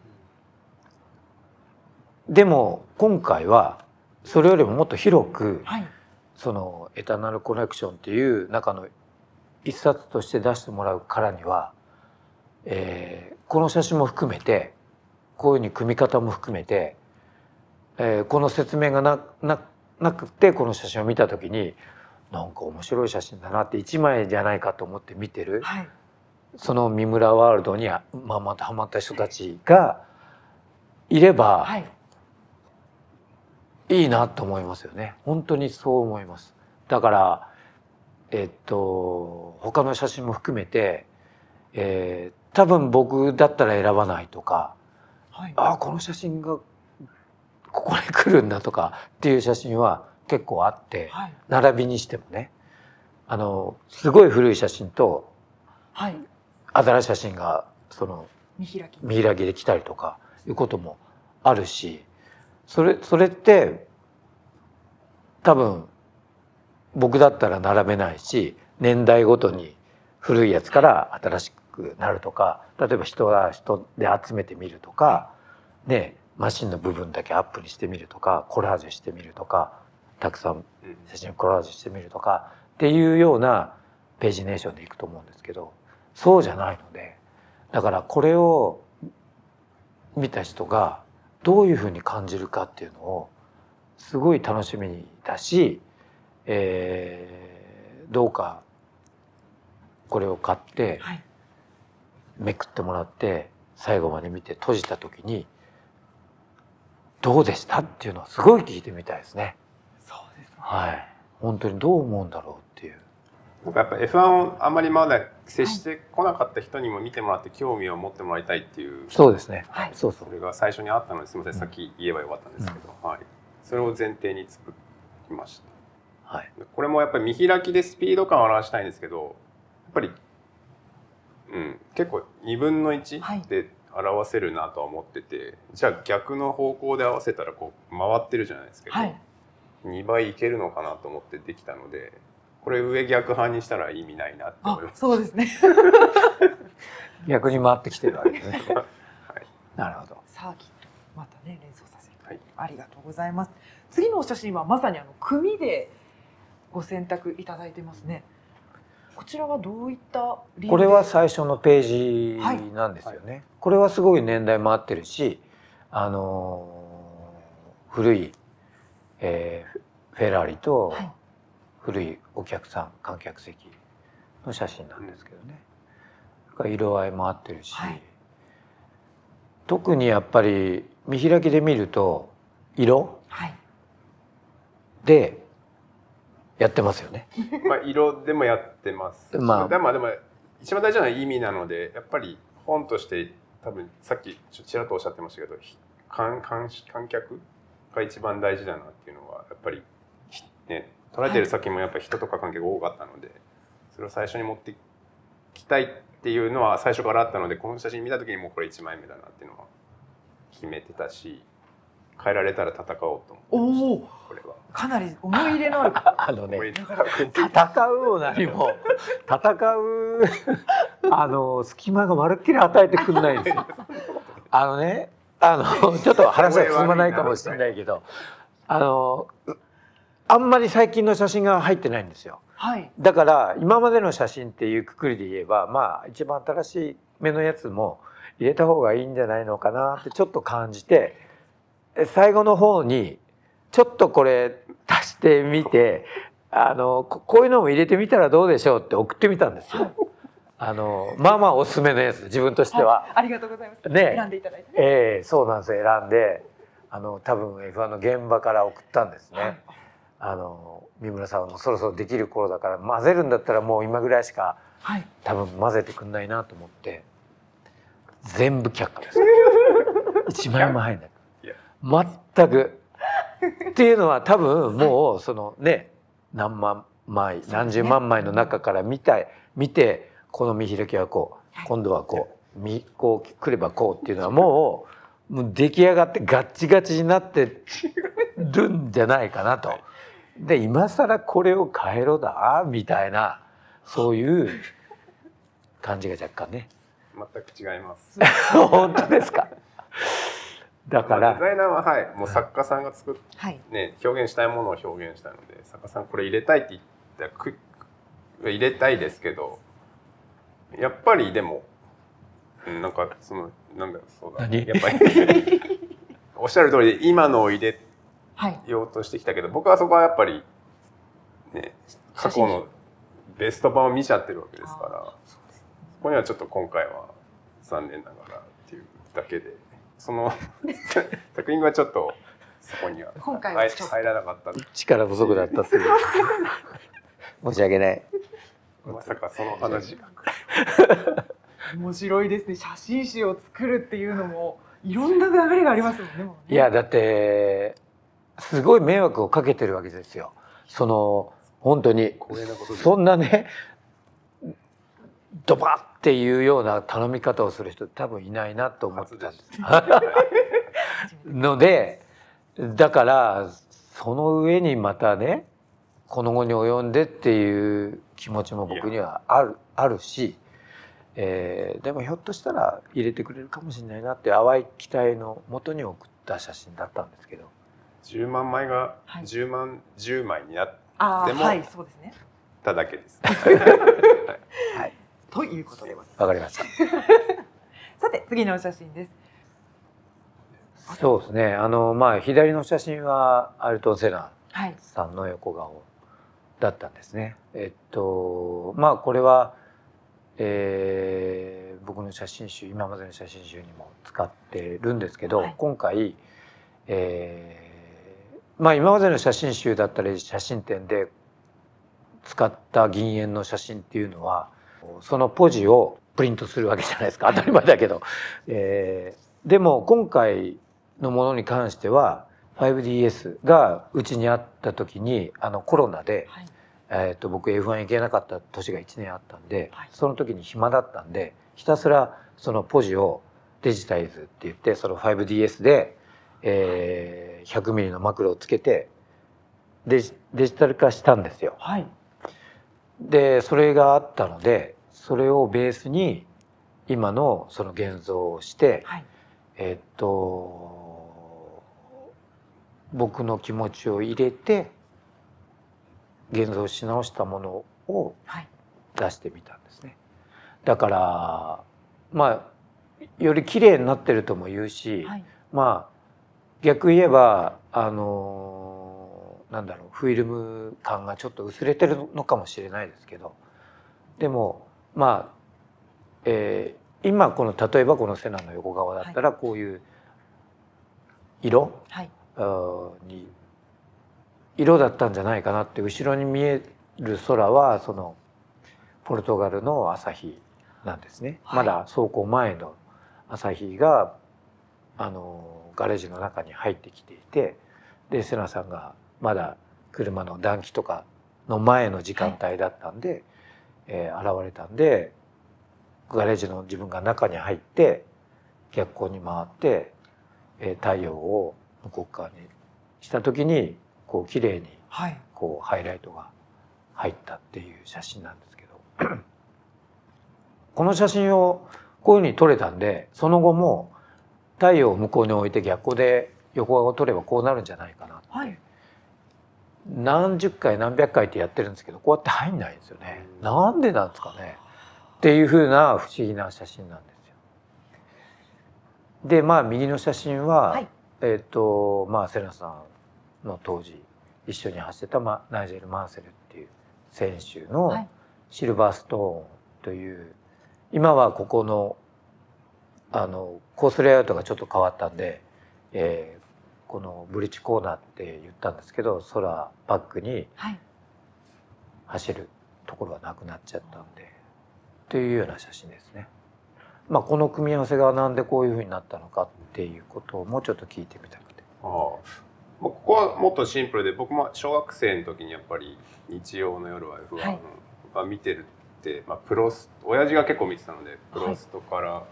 でも今回はそれよりももっと広く、はい、そのエターナルコレクションっていう中の一冊として出してもらうからには、えー、この写真も含めてこういうふうに組み方も含めて、えー、この説明が な, な, なくてこの写真を見た時になんか面白い写真だなって一枚じゃないかと思って見てる、はい、その三村ワールドにまあまたハマった人たちがいれば、はい、いいなと思いますよね。本当にそう思います。だからえっと他の写真も含めて、えー、多分僕だったら選ばないとか、はい、ああこの写真がここに来るんだとかっていう写真は結構あって、はい、並びにしてもね、あのすごい古い写真と、はい、新しい写真がその見開き見開きで来たりとかいうこともあるし、それそれって多分僕だったら並べないし、年代ごとに古いやつから新しくなるとか、例えば人は人で集めてみるとか、ね、マシンの部分だけアップにしてみるとか、コラージュしてみるとか、たくさん写真をコラージュしてみるとかっていうようなページネーションでいくと思うんですけど、そうじゃないので、だからこれを見た人がどういうふうに感じるかっていうのをすごい楽しみだし、えー、どうかこれを買ってめくってもらって最後まで見て閉じた時にどうでしたっていうのはすごい聞いてみたいですね。 そうですね。 はい。本当にどう思うんだろうっていう。 僕やっぱ エフワン をあんまりまだ接してこなかった人にも見てもらって興味を持ってもらいたいっていう、 そうですね、 はい、 そうそう、 それが最初にあったので、すみません、さっき言えばよかったんですけど、うん、はい、それを前提に作りました。はい、これもやっぱり見開きでスピード感を表したいんですけど、やっぱり、うん、結構にぶんのいちで表せるなとは思ってて、はい、じゃあ逆の方向で合わせたらこう回ってるじゃないですけど、はい、にばいいけるのかなと思ってできたので、これ上逆半にしたら意味ないなって思います。 そうですね。 逆に回ってきてるわけですね。はい、なるほど。 サーキットまたね連想させる。はい、ありがとうございます。次のお写真はまさにあの組でご選択いただいてますね。こちらはどういった理由で？ これは最初のページなんですよね。はい、これはすごい年代も合ってるし、あのー、古い、えー、フェラーリと、はい、古いお客さん観客席の写真なんですけどね、うん、色合いも合ってるし、はい、特にやっぱり見開きで見ると色、はい、でやってますよね。 まあ色でもやってます。まあでもでも一番大事なのは意味なので、やっぱり本として多分さっきちらっとおっしゃってましたけど、観観観客が一番大事だなっていうのはやっぱりね。捉えてる先もやっぱり人とか関係が多かったので、それを最初に持ってきたいっていうのは最初からあったので、この写真見た時にもうこれいちまいめだなっていうのは決めてたし、変えられたら戦おうと思ってました。おこれはかなり思い入れのあるあのね、戦うを何も戦うあの隙間がまるっきり与えてくんないんですよ。あのね、あのちょっと話は進まないかもしれないけど、あのあんまり最近の写真が入ってないんですよ。はい、だから今までの写真っていうくくりで言えば、まあ一番新しい目のやつも入れた方がいいんじゃないのかなってちょっと感じて、最後の方にちょっとこれ足してみて、あのこういうのも入れてみたらどうでしょうって送ってみたんですよ。あのまあまあおすすめのやつ、自分としては。 はい、ありがとうございます。 ね、 選んでいただいて、ね。 ええー、そうなんですよ。選んで、あの多分 エフワン の現場から送ったんですね。はい、あの三村さんもそろそろできる頃だから混ぜるんだったらもう今ぐらいしか、はい、多分混ぜてくんないなと思って全部却下です。一枚も入んない。全く。っていうのは多分もうそのね、何万枚何十万枚の中から見たい見て、この見開きはこう、今度はこう見こう来ればこうっていうのはもうもう出来上がってガッチガチになってるんじゃないかなと。で今更これを変えろだみたいな、そういう感じが若干ね。 全く違います。 本当ですか。だからデザイナーは、はい、もう作家さんが作って、はい、ね、表現したいものを表現したいので、作家さんこれ入れたいって言ったらく入れたいですけど、やっぱりでもなんかそのなんだろう、そうだ、やっぱりおっしゃる通りで今のを入れようとしてきたけど、はい、僕はそこはやっぱりね、過去のベスト版を見ちゃってるわけですから、そこにはちょっと今回は残念ながらっていうだけで。その作品はちょっとそこには今回は入らなかった。 力不足だったっていう。申し訳ない。 まさかその話が。 面白いですね。写真集を作るっていうのもいろんな流れがありますもんね。 いやだってすごい迷惑をかけてるわけですよ。その本当にそんなね。ドバッっていうような頼み方をする人多分いないなと思ってたんですので、だからその上にまたね、この後に及んでっていう気持ちも僕にはあるあるし、えー、でもひょっとしたら入れてくれるかもしれないなって淡い期待のもとに送った写真だったんですけど、 じゅうまんまいがじゅうまんじゅうまいになってもただけです。 はい、ということでございます。 わかりました。 さて次のお写真です。 そうですね。あのまあ左の写真はアルトン・セナさんの横顔だったんですね。はい、えっとまあこれは、えー、僕の写真集、今までの写真集にも使ってるんですけど、はい、今回、えー、まあ今までの写真集だったり写真展で使った銀塩の写真っていうのはそのポジをプリントするわけじゃないですか、当たり前だけど、えー、でも今回のものに関しては ファイブディーエス がうちにあった時にあのコロナで、はい、えー、と僕 エフワン 行けなかった年がいちねんあったんで、はい、その時に暇だったんでひたすらそのポジをデジタイズって言ってその ファイブディーエス で、えー、ひゃくミリのマクロをつけてデジ、デジタル化したんですよ。はい、でそれがあったのでそれをベースに今のその現像をして、はい、えっと僕の気持ちを入れて現像し直したものを出してみたんですね。だからまあより綺麗になってるとも言うし、はい、まあ逆言えばあのなんだろうフィルム感がちょっと薄れてるのかもしれないですけど、でもまあ、えー、今この例えばこのセナの横側だったらこういう色、はい、に色だったんじゃないかなって。後ろに見える空はそのポルトガルの朝日なんですね、はい、まだ走行前の朝日があのガレージの中に入ってきていて、でセナさんがまだ車の暖気とかの前の時間帯だったんで、はい、えー、現れたんでガレージの自分が中に入って逆光に回って、えー、太陽を向こう側にした時にこう綺麗にこうハイライトが入ったっていう写真なんですけどこの写真をこういうふうに撮れたんでその後も太陽を向こうに置いて逆光で横顔を撮ればこうなるんじゃないかなって、はい、何十回何百回ってやってるんですけどこうやって入んないんですよね。なんでなんですかねっていうふうな不思議な写真なんですよ。でまあ右の写真は、はい、えっとまあセナさんの当時一緒に走ってた、ま、ナイジェル・マンセルっていう選手のシルバーストーンという、はい、今はここのあのコースレイアウトがちょっと変わったんで、えー、このブリッジコーナーって言ったんですけど空バックに走るところはなくなっちゃったんで、というような写真ですね。まあ、この組み合わせがなんでこういうふうになったのかっていうことをもうちょっと聞いてみたくて。 ああ、ここはもっとシンプルで僕も小学生の時にやっぱり日曜の夜は エフワン は見てるって、まあ、プロス親父が結構見てたのでプロストから、はい、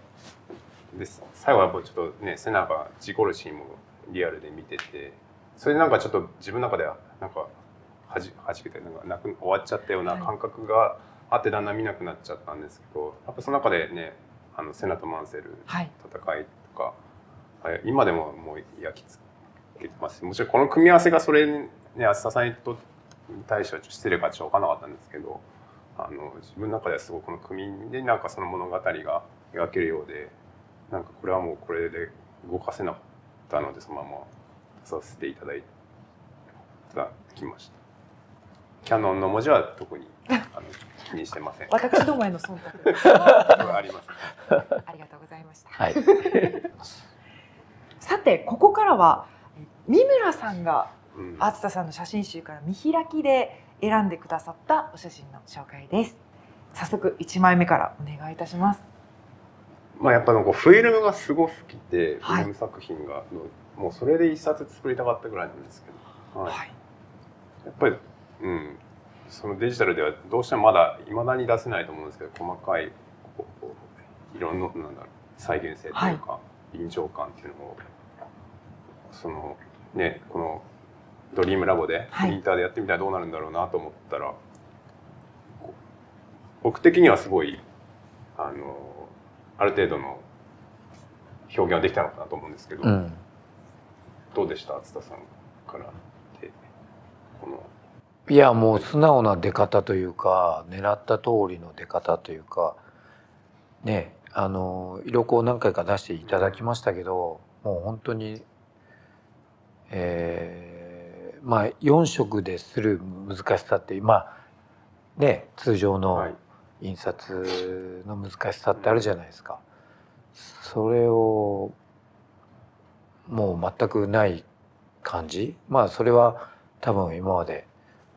で最後はちょっとねセナが事故るシーンもリアルで見ててそれでなんかちょっと自分の中ではなんかはじはじけてなんかなく終わっちゃったような感覚があってだんだん見なくなっちゃったんですけど、やっぱその中でねあのセナとマンセル戦いとか、はい、今でももう焼き付けてますし、もちろんこの組み合わせがそれにね厚田さんに対しては失礼かちょっと分からなかったんですけど、あの自分の中ではすごくこの組でなんかその物語が描けるようで、なんかこれはもうこれで動かせなかったのでそのままさせていただいたきました。キャノンの文字は特にあの気にしてません。 私どもへの忖度あります、ね。 ありがとうございました。 はい、 さてここからは三村さんが厚田さんの写真集から見開きで選んでくださったお写真の紹介です。早速いちまいめからお願いいたします。 まあやっぱなんかフィルムがすごく好きで、フィルム作品がもうそれで一冊作りたかったぐらいなんですけど、はいはい、やっぱり、うん、そのデジタルではどうしてもまだいまだに出せないと思うんですけど、細かい色のなんだろう再現性というか、はい、臨場感っていうのをそのねこのドリームラボでプリンターでやってみたらどうなるんだろうなと思ったら、はい、僕的にはすごいあのある程度の表現はできたのかなと思うんですけど、うん、どうでした厚田さんからでこの。 いやもう素直な出方というか狙った通りの出方というかね、あの色光を何回か出していただきましたけど、もう本当に、えー、まあよん色でする難しさってまあね通常の印刷の難しさってあるじゃないですか。それをもう全くない感じ。まあそれは多分今まで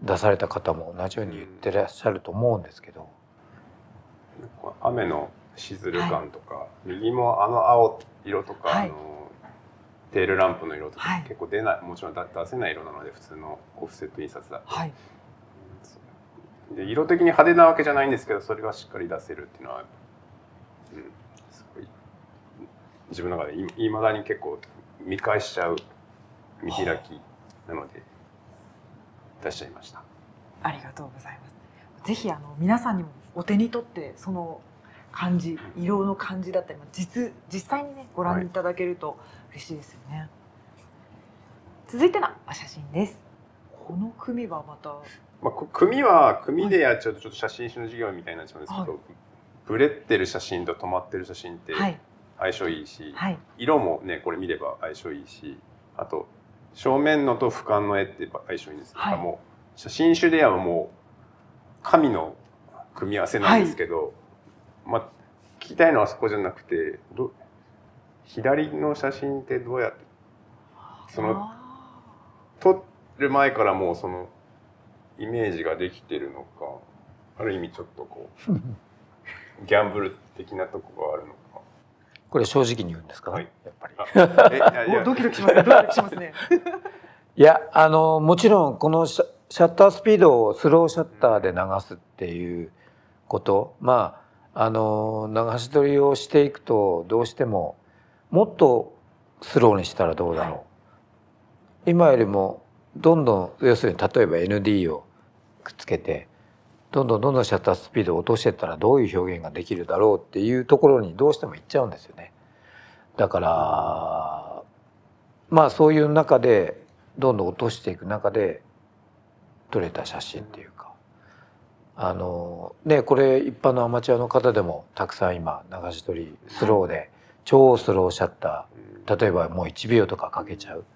出された方も同じように言ってらっしゃると思うんですけど、 雨のしずる感とか、はい、右もあの青色とか、はい、あのテールランプの色とか、はい、結構出ない、もちろん出せない色なので普通のオフセット印刷だと、はい、で色的に派手なわけじゃないんですけど、それがしっかり出せるっていうのは、うん、すごい自分の中でいまだに結構見返しちゃう見開きなので出しちゃいました。 ありがとうございます。ぜひあの皆さんにもお手に取ってその感じ、色の感じだったり、実実際にねご覧いただけると嬉しいですよね。はい、続いての写真です。この組はまた、 まあ、組は組でやっちゃうとちょっと写真集の授業みたいになっちゃうんですけど、はい、ブレってる写真と止まってる写真って相性いいし、はい、色もねこれ見れば相性いいし、あと正面のと俯瞰の絵って相性いいんですけど、はい、もう写真集ではもう神の組み合わせなんですけど、はい、まあ聞きたいのはそこじゃなくて、ど左の写真ってどうやってその撮る前からもうそのイメージができてるのか、ある意味ちょっとこうギャンブル的なとこがあるのか。 これ正直に言うんですか、はい、やっぱり。 えいやいやドキドキしますね。ドキドキしますね。 いや、あのもちろんこのシャッタースピードをスローシャッターで流すっていうこと、まああの流し撮りをしていくとどうしてももっとスローにしたらどうだろう、はい、今よりもどんどん要するに例えば エヌディー をくっつけてどんどんどんどんシャッタースピードを落としていったらどういう表現ができるだろうっていうところにどうしても行っちゃうんですよね。だからまあそういう中でどんどん落としていく中で撮れた写真っていうか、あのねこれ一般のアマチュアの方でもたくさん今流し撮りスローで超スローシャッター、例えばもういちびょうとかかけちゃう。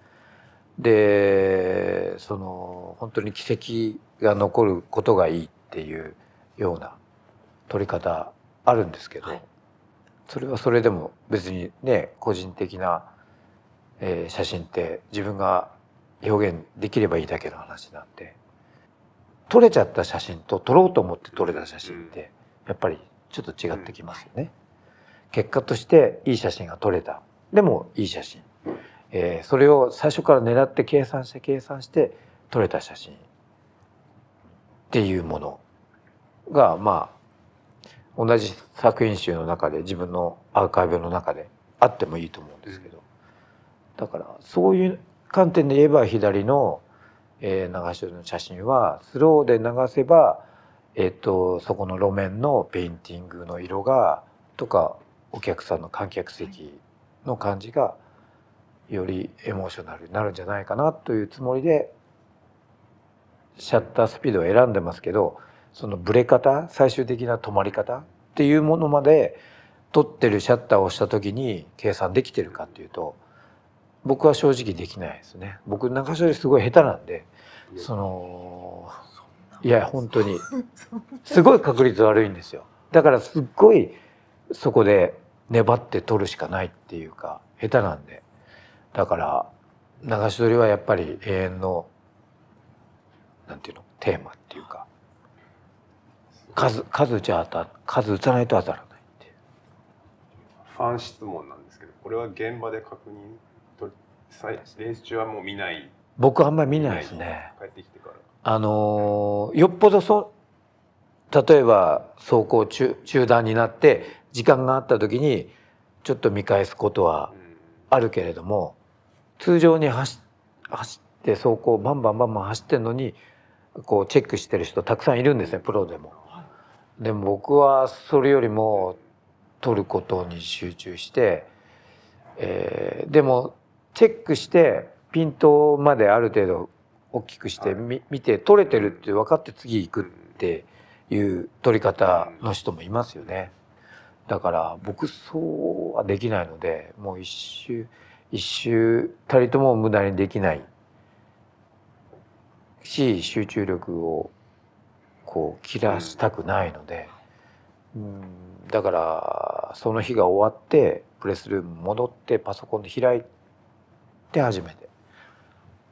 でその本当に奇跡が残ることがいいっていうような撮り方あるんですけど、はい、それはそれでも別にね個人的な、えー、写真って自分が表現できればいいだけの話なんで、撮れちゃった写真と撮ろうと思って撮れた写真ってやっぱりちょっと違ってきますよね。うん、結果としていい写真が撮れた、でもいい写真、えー、それを最初から狙って計算して計算して撮れた写真っていうものがまあ同じ作品集の中で自分のアーカイブの中であってもいいと思うんですけど、だからそういう観点で言えば左の、えー、流し撮りの写真はスローで流せば、えー、とそこの路面のペインティングの色がとかお客さんの観客席の感じがよりエモーショナルになるんじゃないかなというつもりでシャッタースピードを選んでますけど、そのブレ方、最終的な止まり方っていうものまで撮ってるシャッターを押した時に計算できてるかっていうと僕は正直できないですね。僕流し撮りすごい下手なんで、そのいや本当にすごい確率悪いんですよ。だからすっごいそこで粘って撮るしかないっていうか下手なんで、だから流し撮りはやっぱり永遠のなんていうのテーマっていうか、数数じゃ当た数打たないと当たらないっていう。 ファン質問なんですけど、これは現場で確認とレース中はもう見ない？ 僕あんまり見ないですね。 帰ってきてから。 あのよっぽどそ例えば走行中中断になって時間があった時にちょっと見返すことはあるけれども、通常に走走って走行バンバンバンバン走ってるのにこうチェックしてる人たくさんいるんですね、プロでも。でも僕はそれよりも撮ることに集中して、えー、でもチェックしてピントまである程度大きくしてみ見て撮れてるって分かって次行くっていう撮り方の人もいますよね。だから僕そうはできないので、もう一周一周たりとも無駄にできないし、集中力をこう切らしたくないので、うん、だからその日が終わってプレスルーム戻ってパソコンで開いて初めて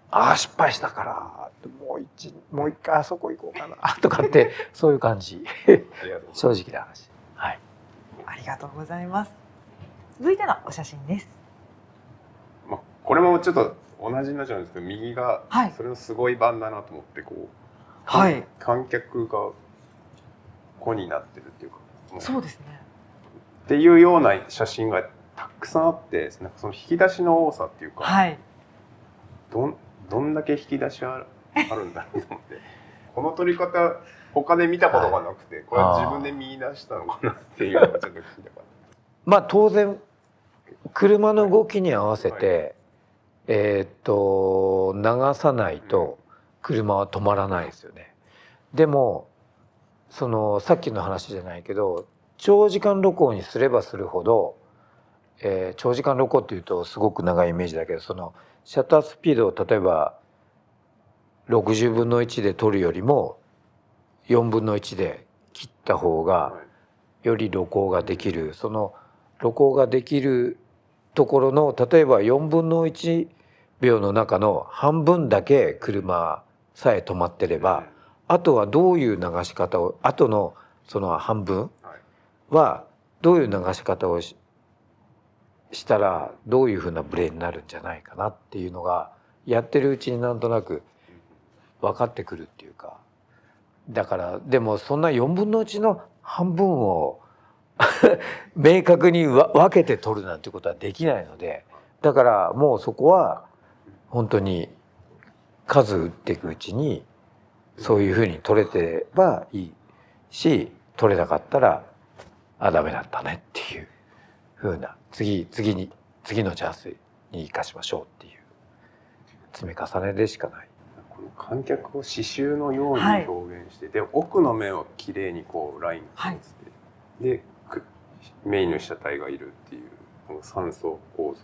ああ失敗したからもう一もう一回あそこ行こうかなとかってそういう感じ正直な話。はい、 ありがとうございます。続いてのお写真です。 まあ、これもちょっと同じになっちゃうんですけど、右がそれのすごい版だなと思ってこう、はい、観客が子になってるっていうか、 そうですねっていうような写真がたくさんあって、なんかその引き出しの多さっていうか、はい、どんどんだけ引き出しあるあるんだろうと思ってこの撮り方他で見たことがなくて、はい、これは自分で見出したのかなっていうのがちょっと聞いたかった。 まあ当然車の動きに合わせて、はいはい、えっと流さないと車は止まらないですよね。でもそのさっきの話じゃないけど長時間録音にすればするほど、えー、長時間録音っていうとすごく長いイメージだけど、そのシャッタースピードを例えばろくじゅうぶんのいちで撮るよりもよんぶんのいちで切った方がより録音ができる、その録音ができるところの例えばよんぶんのいちびょうの中の半分だけ車さえ止まってれば、あとはどういう流し方を、あとのその半分はどういう流し方を し, したらどういうふうなブレになるんじゃないかなっていうのがやってるうちになんとなく分かってくるっていうか、だからでもそんなよんぶんのいちの半分を明確に分けて取るなんてことはできないので、だからもうそこは本当に数打っていくうちにそういうふうに取れてればいいし、取れなかったらあダメだったねっていうふうな、次次に次のチャンスに生かしましょうっていう積み重ねでしかない。 この観客を刺繍のように表現して、はい、で奥の面をきれいにこうラインを通して、はい、でメインの被写体がいるっていうこの三層構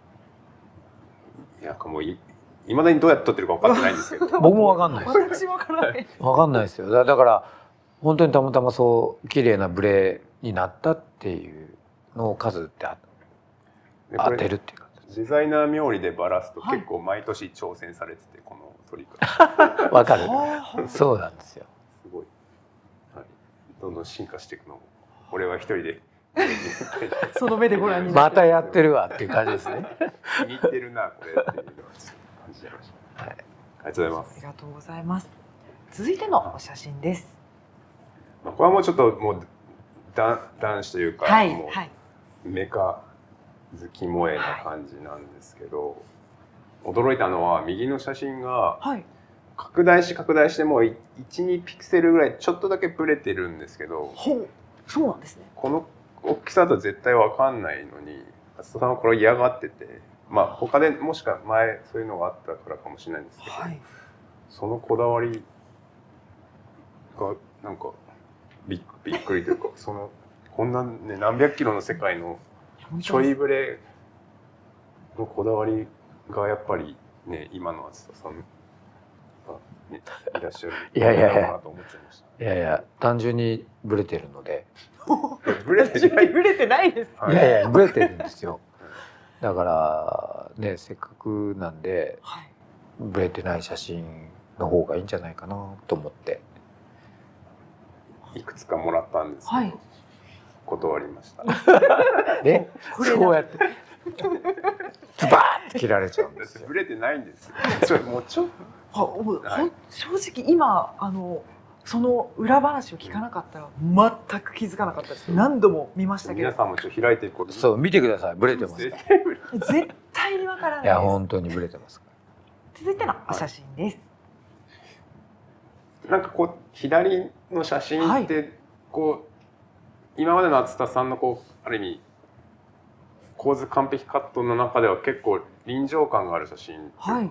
造、なんかもういいまだにどうやって撮ってるか分かってないんですけど僕も分かんないです。 私も分からない分かんないですよ。だから本当にたまたまそう綺麗なブレになったっていうのを数って当てるっていう感じ。 デザイナー冥利でバラすと結構毎年挑戦されてて、この撮り方分かるそうなんですよ。 すごい、はい、どんどん進化していくのも俺は一人でその目でご覧にまたやってるわっていう感じですね気に入ってるなこれっていうのは感じちゃいました、はい、ありがとうございます。 ありがとうございます。続いてのお写真です。 これはもうちょっともう男子というか、はい、もうメカ好き萌えな感じなんですけど、はい、驚いたのは右の写真が拡大し拡大してもういち、にピクセルぐらいちょっとだけブレてるんですけど、 ほうそうなんですね。 この大きさだと絶対わかんないのに松田さんはこれを嫌がってて、まあ他でもしか前そういうのがあったからかもしれないんですけど、はい、そのこだわりがなんかびっ, びっくりというかそのこんな、ね、何百キロの世界のちょいブレのこだわりがやっぱりね今の松田さんが、ね、いらっしゃるいやいやいやいやいや単純にブレてるのでブレてないブレてないです。 いやいやブレてるんですよ。だからねせっかくなんで、はい、ブレてない写真の方がいいんじゃないかなと思っていくつかもらったんですけど、はい、断りました。 ね、そうやってズバーって切られちゃうんですよ。 ブレてないんですよ。ちょもうちょっと、 はい、正直今あのその裏話を聞かなかったら全く気づかなかったです。何度も見ましたけど。 皆さんもちょっと開いていくこと。 そう見てください。ブレてます。 絶対にわからないです。 いや本当にブレてます。 続いてのお写真です。 はい、なんかこう左の写真ってこう、はい、今までの厚田さんのこうある意味構図完璧カットの中では結構臨場感がある写真っていうか、はい、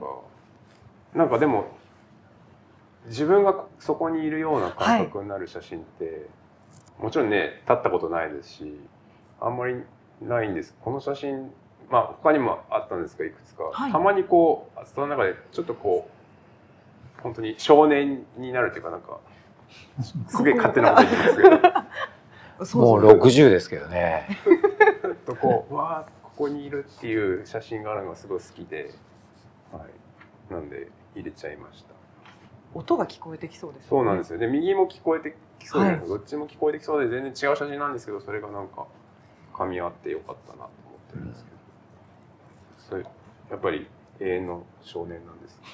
なんかでも自分がそこにいるような感覚になる写真って、はい、もちろんね立ったことないですしあんまりないんです。この写真まあ他にもあったんですがいくつか、はい、たまにこう厚田の中でちょっとこう本当に少年になるというかなんかすげえ勝手なこと言ってますけどもうろくじゅうですけどねとこうわーここにいるっていう写真があるのがすごい好きで、はい、 なんで入れちゃいました。 音が聞こえてきそうですね。 そうなんですよ。で右も聞こえてきそうです、はい、どっちも聞こえてきそうで全然違う写真なんですけど、それがなんか噛み合ってよかったなと思ってるんですけど、それやっぱり永遠の少年なんです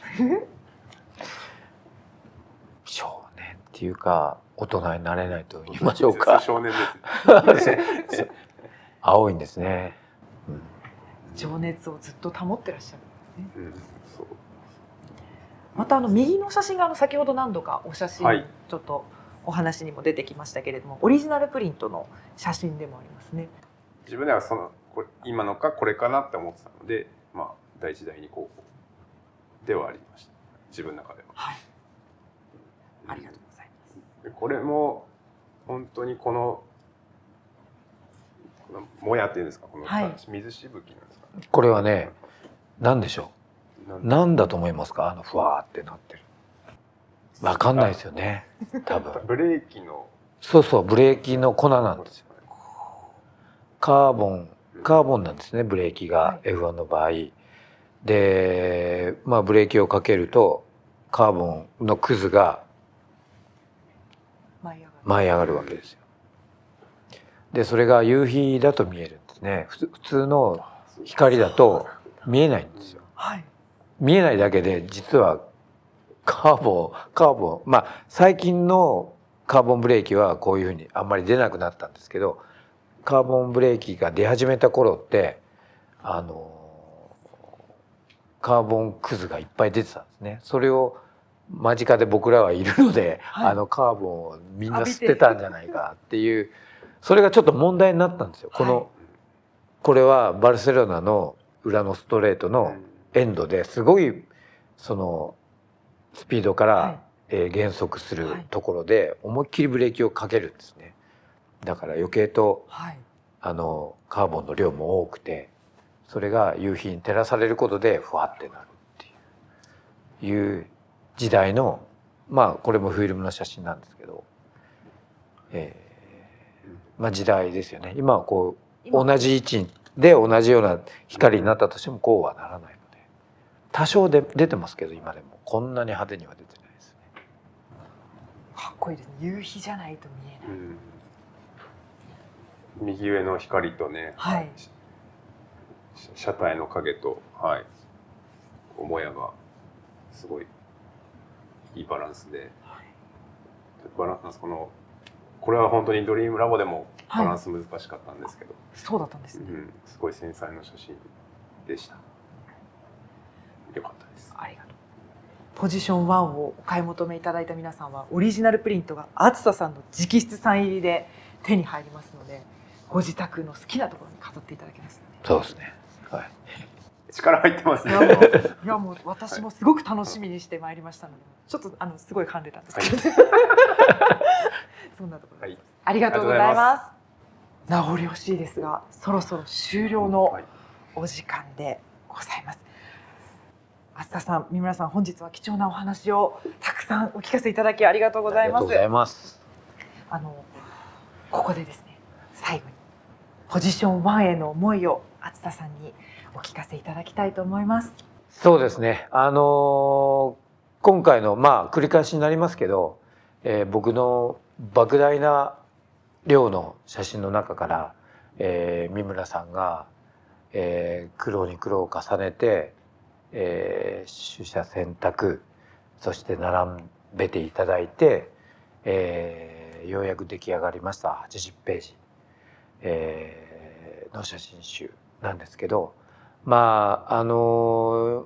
少年っていうか大人になれないと言いましょうか。 少年です。 青いんですね、 うん、情熱をずっと保ってらっしゃるんですね、うん、そう。またあの右の写真があの先ほど何度かお写真、はい、ちょっとお話にも出てきましたけれども、オリジナルプリントの写真でもありますね。 自分ではそのこれ今のかこれかなって思ってたので、まあ第一第二候補ではありました、自分の中では。はい、 ありがとうございます。 これも本当にこのこのもやっていうんですか、この水しぶきなんですか、 ね、これはね、何でしょう。何だと思いますか、あのふわーってなってる。わかんないですよね、多分。 ブレーキの。 そうそう、ブレーキの粉なんですよ。カーボン、カーボンなんですね、ブレーキが エフワン の場合。で、まあブレーキをかけるとカーボンのくずが舞い上がるわけですよ。で、それが夕日だと見えるんですね。普通の光だと見えないんですよ。はい、見えないだけで実はカーボン、カーボン、まあ最近のカーボンブレーキはこういうふうにあんまり出なくなったんですけど、カーボンブレーキが出始めた頃ってあのカーボンくずがいっぱい出てたんですね。それを間近で僕らはいるので、はい、あのカーボンをみんな吸ってたんじゃないかっていう、それがちょっと問題になったんですよ。この、はい、これはバルセロナの裏のストレートのエンドですごいそのスピードから減速するところで思いっきりブレーキをかけるんですね。だから余計と、はい、あのカーボンの量も多くて、それが夕日に照らされることでふわってなるっていう、いう時代の、まあこれもフィルムの写真なんですけど、えー、まあ時代ですよね。今はこう同じ位置で同じような光になったとしてもこうはならないので、多少で出てますけど今でもこんなに派手には出てないですね。 かっこいいですね。夕日じゃないと見えない。 うん、右上の光とね、はい、車体の影と、はい、もやがすごいいいバランスで、はい、バランスこのこれは本当にドリームラボでもバランス難しかったんですけど、はい、 そうだったんですね、 うん、すごい繊細な写真でした。よかったです。 ありがとう。ポジションワンをお買い求めいただいた皆さんはオリジナルプリントが厚田さんの直筆サイン入りで手に入りますので、ご自宅の好きなところに飾っていただけます、ね、 そうですね。はい。 力入ってますね。 いやもう、いやもう私もすごく楽しみにしてまいりましたので、ちょっとあのすごい噛んでたんですけど、はい、そんなところです、はい、ありがとうございます。名残惜しいですが、そろそろ終了のお時間でございます。厚田さん、三村さん、本日は貴重なお話をたくさんお聞かせいただきありがとうございます。ありがとうございます。あのここでですね、最後にポジションワンへの思いを厚田さんにお聞かせいただきたいと思います。 そうですね。あの今回のまあ繰り返しになりますけど、えー、僕の莫大な量の写真の中から、えー、三村さんが、えー、苦労に苦労を重ねて、えー、取捨選択、そして並べていただいて、えー、ようやく出来上がりましたはちじゅっページ、えー、の写真集なんですけど、まああの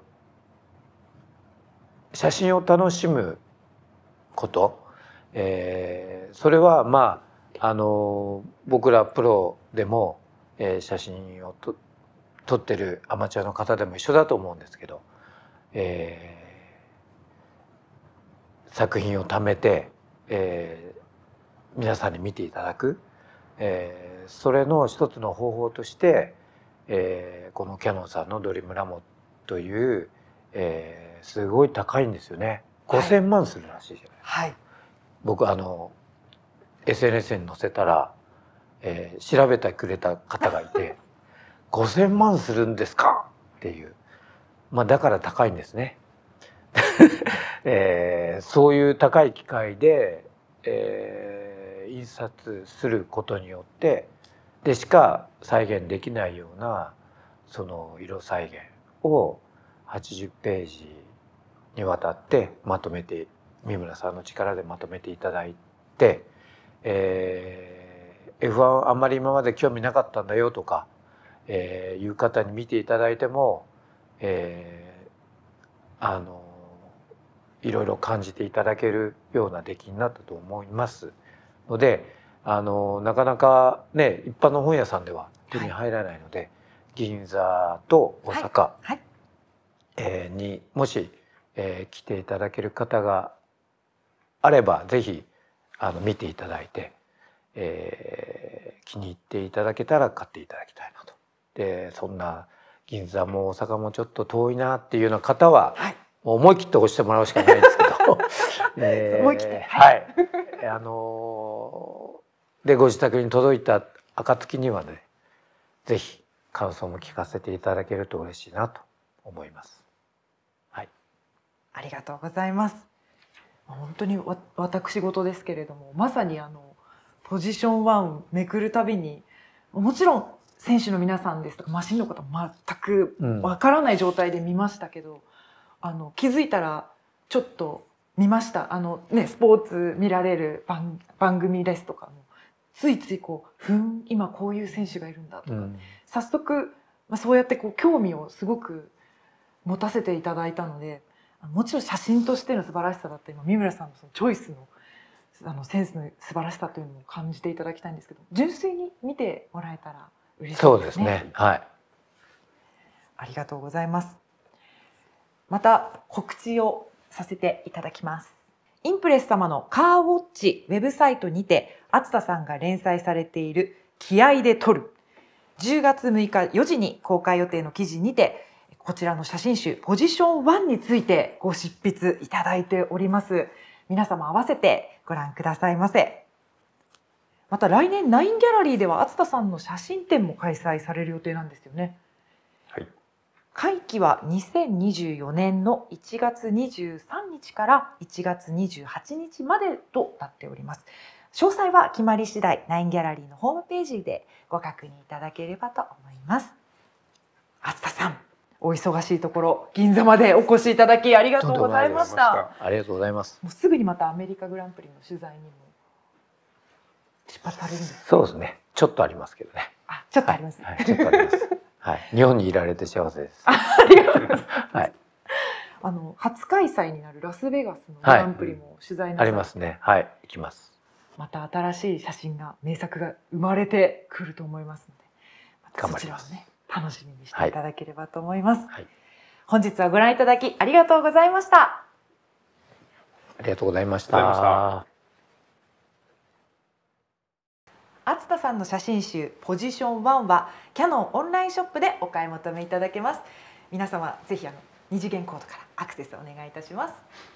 写真を楽しむこと、えー、それはまああの僕らプロでも、えー、写真をと撮ってるアマチュアの方でも一緒だと思うんですけど、えー、作品を貯めて、えー、皆さんに見ていただく、えー、それの一つの方法として、えー、このキヤノンさんのドリームラモという、えー、すごい高いんですよね。ごせんまんするらしいじゃないですか。はい、僕あの エスエヌエス に載せたら、えー、調べてくれた方がいてごせんまんするんですかっていう、まあだから高いんですね。 えー、そういう高い機械で、えー、印刷することによってでしか再現できないようなその色再現をはちじゅっページにわたってまとめて三村さんの力でまとめていただいて、えー、エフワン あんまり今まで興味なかったんだよとか、えー、いう方に見ていただいても、えー、あのいろいろ感じていただけるような出来になったと思いますので、あのなかなかね一般の本屋さんでは手に入らないので、はい、銀座と大阪、はいはい、えー、にもし、えー、来ていただける方があればぜひあの見ていただいて、えー、気に入っていただけたら買っていただきたいなと。でそんな銀座も大阪もちょっと遠いなっていうような方は、はい、もう思い切って押してもらうしかないですけどえー、思い切ってはい、あのー、でご自宅に届いた暁にはねぜひ感想も聞かせていただけると嬉しいなと思います。はい、 ありがとうございます。本当にわ私事ですけれども、まさにあのポジションワンめくるたびにもちろん選手の皆さんですとかマシンの方全くわからない状態で見ましたけど、うん、あの気づいたらちょっと見ました。あのねスポーツ見られる 番, 番組ですとかもついついこうふん今こういう選手がいるんだとか、うん、早速、まあ、そうやってこう興味をすごく持たせていただいたので、もちろん写真としての素晴らしさだったり三村さんのそのチョイスのあのセンスの素晴らしさというのを感じていただきたいんですけど、純粋に見てもらえたら嬉しいですね。 そうですね。はい。 ありがとうございます。また告知をさせていただきます。インプレス様のカーウォッチウェブサイトにて熱田さんが連載されている気合で撮るじゅうがつむいかよじに公開予定の記事にてこちらの写真集ポジションワンについてご執筆いただいております。皆様合わせてご覧くださいませ。また来年ナインギャラリーでは熱田さんの写真展も開催される予定なんですよね。 はい。 会期はにせんにじゅうよねんのいちがつにじゅうさんにちからいちがつにじゅうはちにちまでとなっております。詳細は決まり次第ナインギャラリーのホームページでご確認いただければと思います。熱田さん、お忙しいところ銀座までお越しいただきありがとうございました。 ありがとうございます。 もうすぐにまたアメリカグランプリの取材にも出発されるんですか？ そうですね。ちょっとありますけどね。 あ、ちょっとあります。 はいはい、ちょっとあります。はい。日本にいられて幸せです。 あ、ありがとうございます。 はい。 あの初開催になるラスベガスのグランプリも取材なさって、 はい、ありますね。はい、行きます。 また新しい写真が名作が生まれてくると思いますので、またそちらをね楽しみにしていただければと思います。はい、本日はご覧いただきありがとうございました。 ありがとうございました。 熱田さんの写真集ポジションワンはキヤノンオンラインショップでお買い求めいただけます。皆様ぜひあの二次元コードからアクセスお願いいたします。